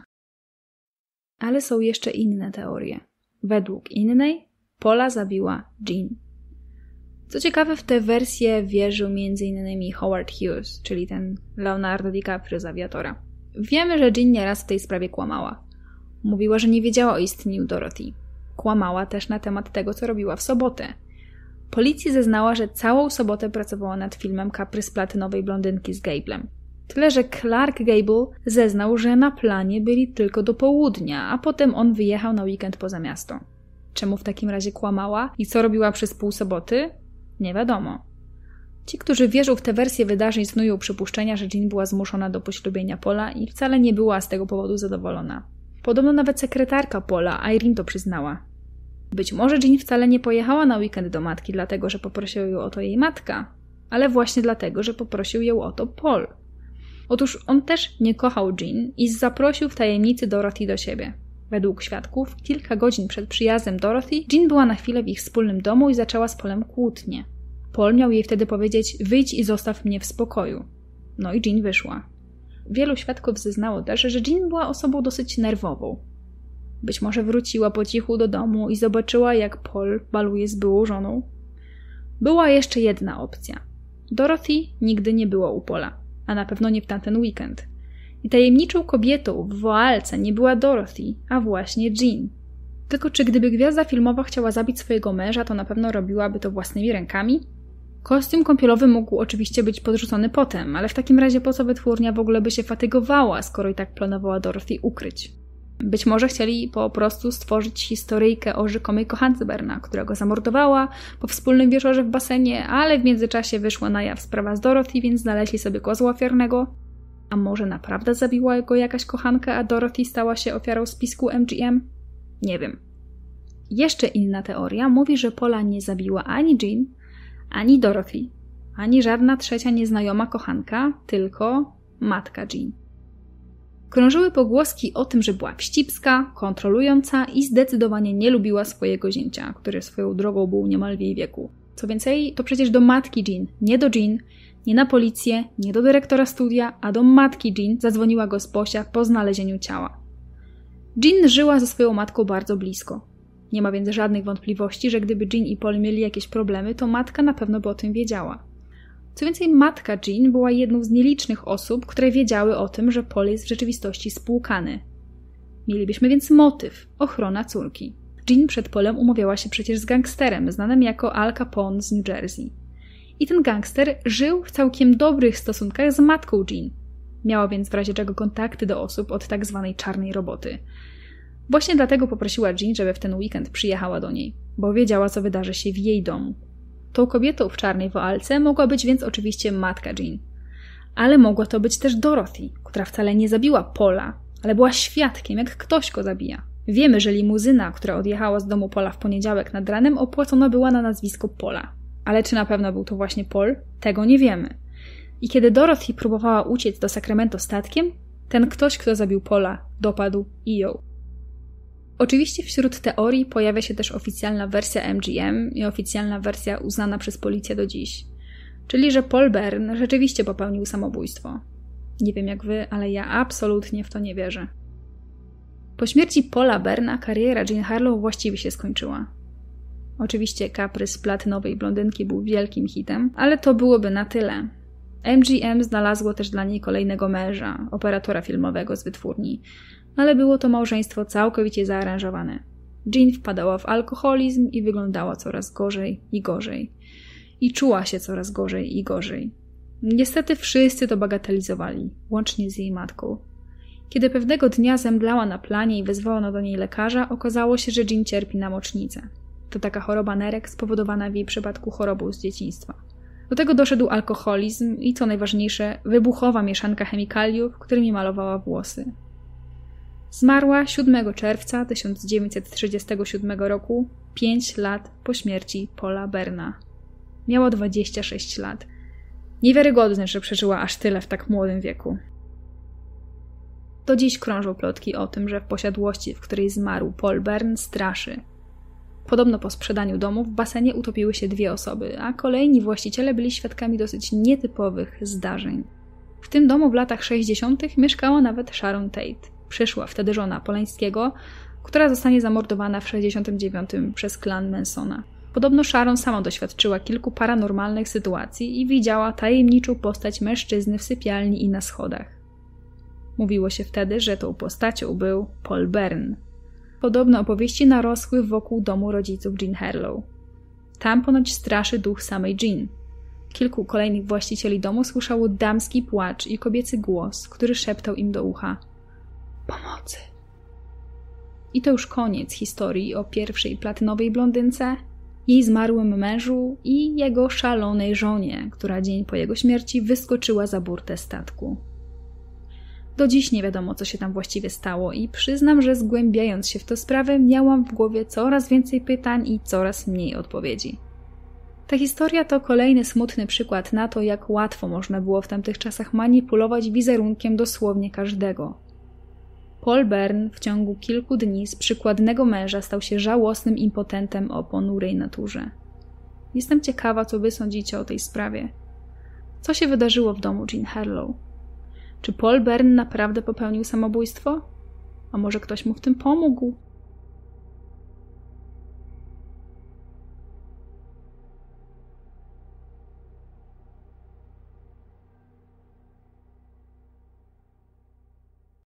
Ale są jeszcze inne teorie. Według innej Paula zabiła Jean. Co ciekawe, w tę wersję wierzył m.in. Howard Hughes, czyli ten Leonardo DiCaprio z Aviatora. Wiemy, że Jean nieraz w tej sprawie kłamała. Mówiła, że nie wiedziała o istnieniu Dorothy. Kłamała też na temat tego, co robiła w sobotę. Policji zeznała, że całą sobotę pracowała nad filmem Kaprys platynowej blondynki z Gable'em. Tyle, że Clark Gable zeznał, że na planie byli tylko do południa, a potem on wyjechał na weekend poza miasto. Czemu w takim razie kłamała i co robiła przez pół soboty? Nie wiadomo. Ci, którzy wierzą w tę wersję wydarzeń, snują przypuszczenia, że Jean była zmuszona do poślubienia Paula i wcale nie była z tego powodu zadowolona. Podobno nawet sekretarka Paula, Irene, to przyznała. Być może Jean wcale nie pojechała na weekend do matki, dlatego że poprosiła ją o to jej matka, ale właśnie dlatego, że poprosił ją o to Paul. Otóż on też nie kochał Jean i zaprosił w tajemnicy Dorothy do siebie. Według świadków, kilka godzin przed przyjazdem Dorothy, Jean była na chwilę w ich wspólnym domu i zaczęła z Paulem kłótnię. Paul miał jej wtedy powiedzieć: wyjdź i zostaw mnie w spokoju. No i Jean wyszła. Wielu świadków zeznało też, że Jean była osobą dosyć nerwową. Być może wróciła po cichu do domu i zobaczyła, jak Paul baluje z byłą żoną. Była jeszcze jedna opcja. Dorothy nigdy nie było u Paula, a na pewno nie w tamten weekend. I tajemniczą kobietą w woalce nie była Dorothy, a właśnie Jean. Tylko czy gdyby gwiazda filmowa chciała zabić swojego męża, to na pewno robiłaby to własnymi rękami? Kostium kąpielowy mógł oczywiście być podrzucony potem, ale w takim razie po co wytwórnia w ogóle by się fatygowała, skoro i tak planowała Dorothy ukryć? Być może chcieli po prostu stworzyć historyjkę o rzekomej kochance Berna, która go zamordowała po wspólnym wieczorze w basenie, ale w międzyczasie wyszła na jaw sprawa z Dorothy, więc znaleźli sobie kozła ofiarnego. A może naprawdę zabiła go jakaś kochanka, a Dorothy stała się ofiarą spisku MGM? Nie wiem. Jeszcze inna teoria mówi, że Paula nie zabiła ani Jean, ani Dorothy, ani żadna trzecia nieznajoma kochanka, tylko matka Jean. Krążyły pogłoski o tym, że była wścibska, kontrolująca i zdecydowanie nie lubiła swojego zięcia, który swoją drogą był niemal w jej wieku. Co więcej, to przecież do matki Jean, nie do Jean, nie na policję, nie do dyrektora studia, a do matki Jean zadzwoniła gosposia po znalezieniu ciała. Jean żyła ze swoją matką bardzo blisko. Nie ma więc żadnych wątpliwości, że gdyby Jean i Paul mieli jakieś problemy, to matka na pewno by o tym wiedziała. Co więcej, matka Jean była jedną z nielicznych osób, które wiedziały o tym, że Paul jest w rzeczywistości spłukany. Mielibyśmy więc motyw – ochrona córki. Jean przed Paulem umawiała się przecież z gangsterem znanym jako Al Capone z New Jersey. I ten gangster żył w całkiem dobrych stosunkach z matką Jean. Miała więc w razie czego kontakty do osób od tak zwanej czarnej roboty. Właśnie dlatego poprosiła Jean, żeby w ten weekend przyjechała do niej, bo wiedziała, co wydarzy się w jej domu. Tą kobietą w czarnej woalce mogła być więc oczywiście matka Jean. Ale mogła to być też Dorothy, która wcale nie zabiła Paula, ale była świadkiem, jak ktoś go zabija. Wiemy, że limuzyna, która odjechała z domu Paula w poniedziałek nad ranem, opłacona była na nazwisko Paula. Ale czy na pewno był to właśnie Paul? Tego nie wiemy. I kiedy Dorothy próbowała uciec do Sacramento statkiem, ten ktoś, kto zabił Paula, dopadł i ją. Oczywiście wśród teorii pojawia się też oficjalna wersja MGM i oficjalna wersja uznana przez policję do dziś. Czyli, że Paul Bern rzeczywiście popełnił samobójstwo. Nie wiem jak wy, ale ja absolutnie w to nie wierzę. Po śmierci Paula Berna kariera Jean Harlow właściwie się skończyła. Oczywiście kaprys platynowej blondynki był wielkim hitem, ale to byłoby na tyle. MGM znalazło też dla niej kolejnego męża, operatora filmowego z wytwórni, ale było to małżeństwo całkowicie zaaranżowane. Jean wpadała w alkoholizm i wyglądała coraz gorzej i gorzej. I czuła się coraz gorzej i gorzej. Niestety wszyscy to bagatelizowali, łącznie z jej matką. Kiedy pewnego dnia zemdlała na planie i wezwano do niej lekarza, okazało się, że Jean cierpi na mocznicę. To taka choroba nerek spowodowana w jej przypadku chorobą z dzieciństwa. Do tego doszedł alkoholizm i, co najważniejsze, wybuchowa mieszanka chemikaliów, którymi malowała włosy. Zmarła 7 czerwca 1937 roku, 5 lat po śmierci Paula Berna. Miała 26 lat. Niewiarygodne, że przeżyła aż tyle w tak młodym wieku. Do dziś krążą plotki o tym, że w posiadłości, w której zmarł Paul Bern, straszy. Podobno po sprzedaniu domu w basenie utopiły się 2 osoby, a kolejni właściciele byli świadkami dosyć nietypowych zdarzeń. W tym domu w latach 60. mieszkała nawet Sharon Tate. Przyszła wtedy żona Polańskiego, która zostanie zamordowana w 69 przez klan Mansona. Podobno Sharon sama doświadczyła kilku paranormalnych sytuacji i widziała tajemniczą postać mężczyzny w sypialni i na schodach. Mówiło się wtedy, że tą postacią był Paul Bern. Podobne opowieści narosły wokół domu rodziców Jean Harlow. Tam ponoć straszy duch samej Jean. Kilku kolejnych właścicieli domu słyszało damski płacz i kobiecy głos, który szeptał im do ucha: pomocy. I to już koniec historii o pierwszej platynowej blondynce, jej zmarłym mężu i jego szalonej żonie, która dzień po jego śmierci wyskoczyła za burtę statku. Do dziś nie wiadomo, co się tam właściwie stało i przyznam, że zgłębiając się w tę sprawę, miałam w głowie coraz więcej pytań i coraz mniej odpowiedzi. Ta historia to kolejny smutny przykład na to, jak łatwo można było w tamtych czasach manipulować wizerunkiem dosłownie każdego. Paul Bern w ciągu kilku dni z przykładnego męża stał się żałosnym impotentem o ponurej naturze. Jestem ciekawa, co wy sądzicie o tej sprawie. Co się wydarzyło w domu Jean Harlow? Czy Paul Bern naprawdę popełnił samobójstwo? A może ktoś mu w tym pomógł?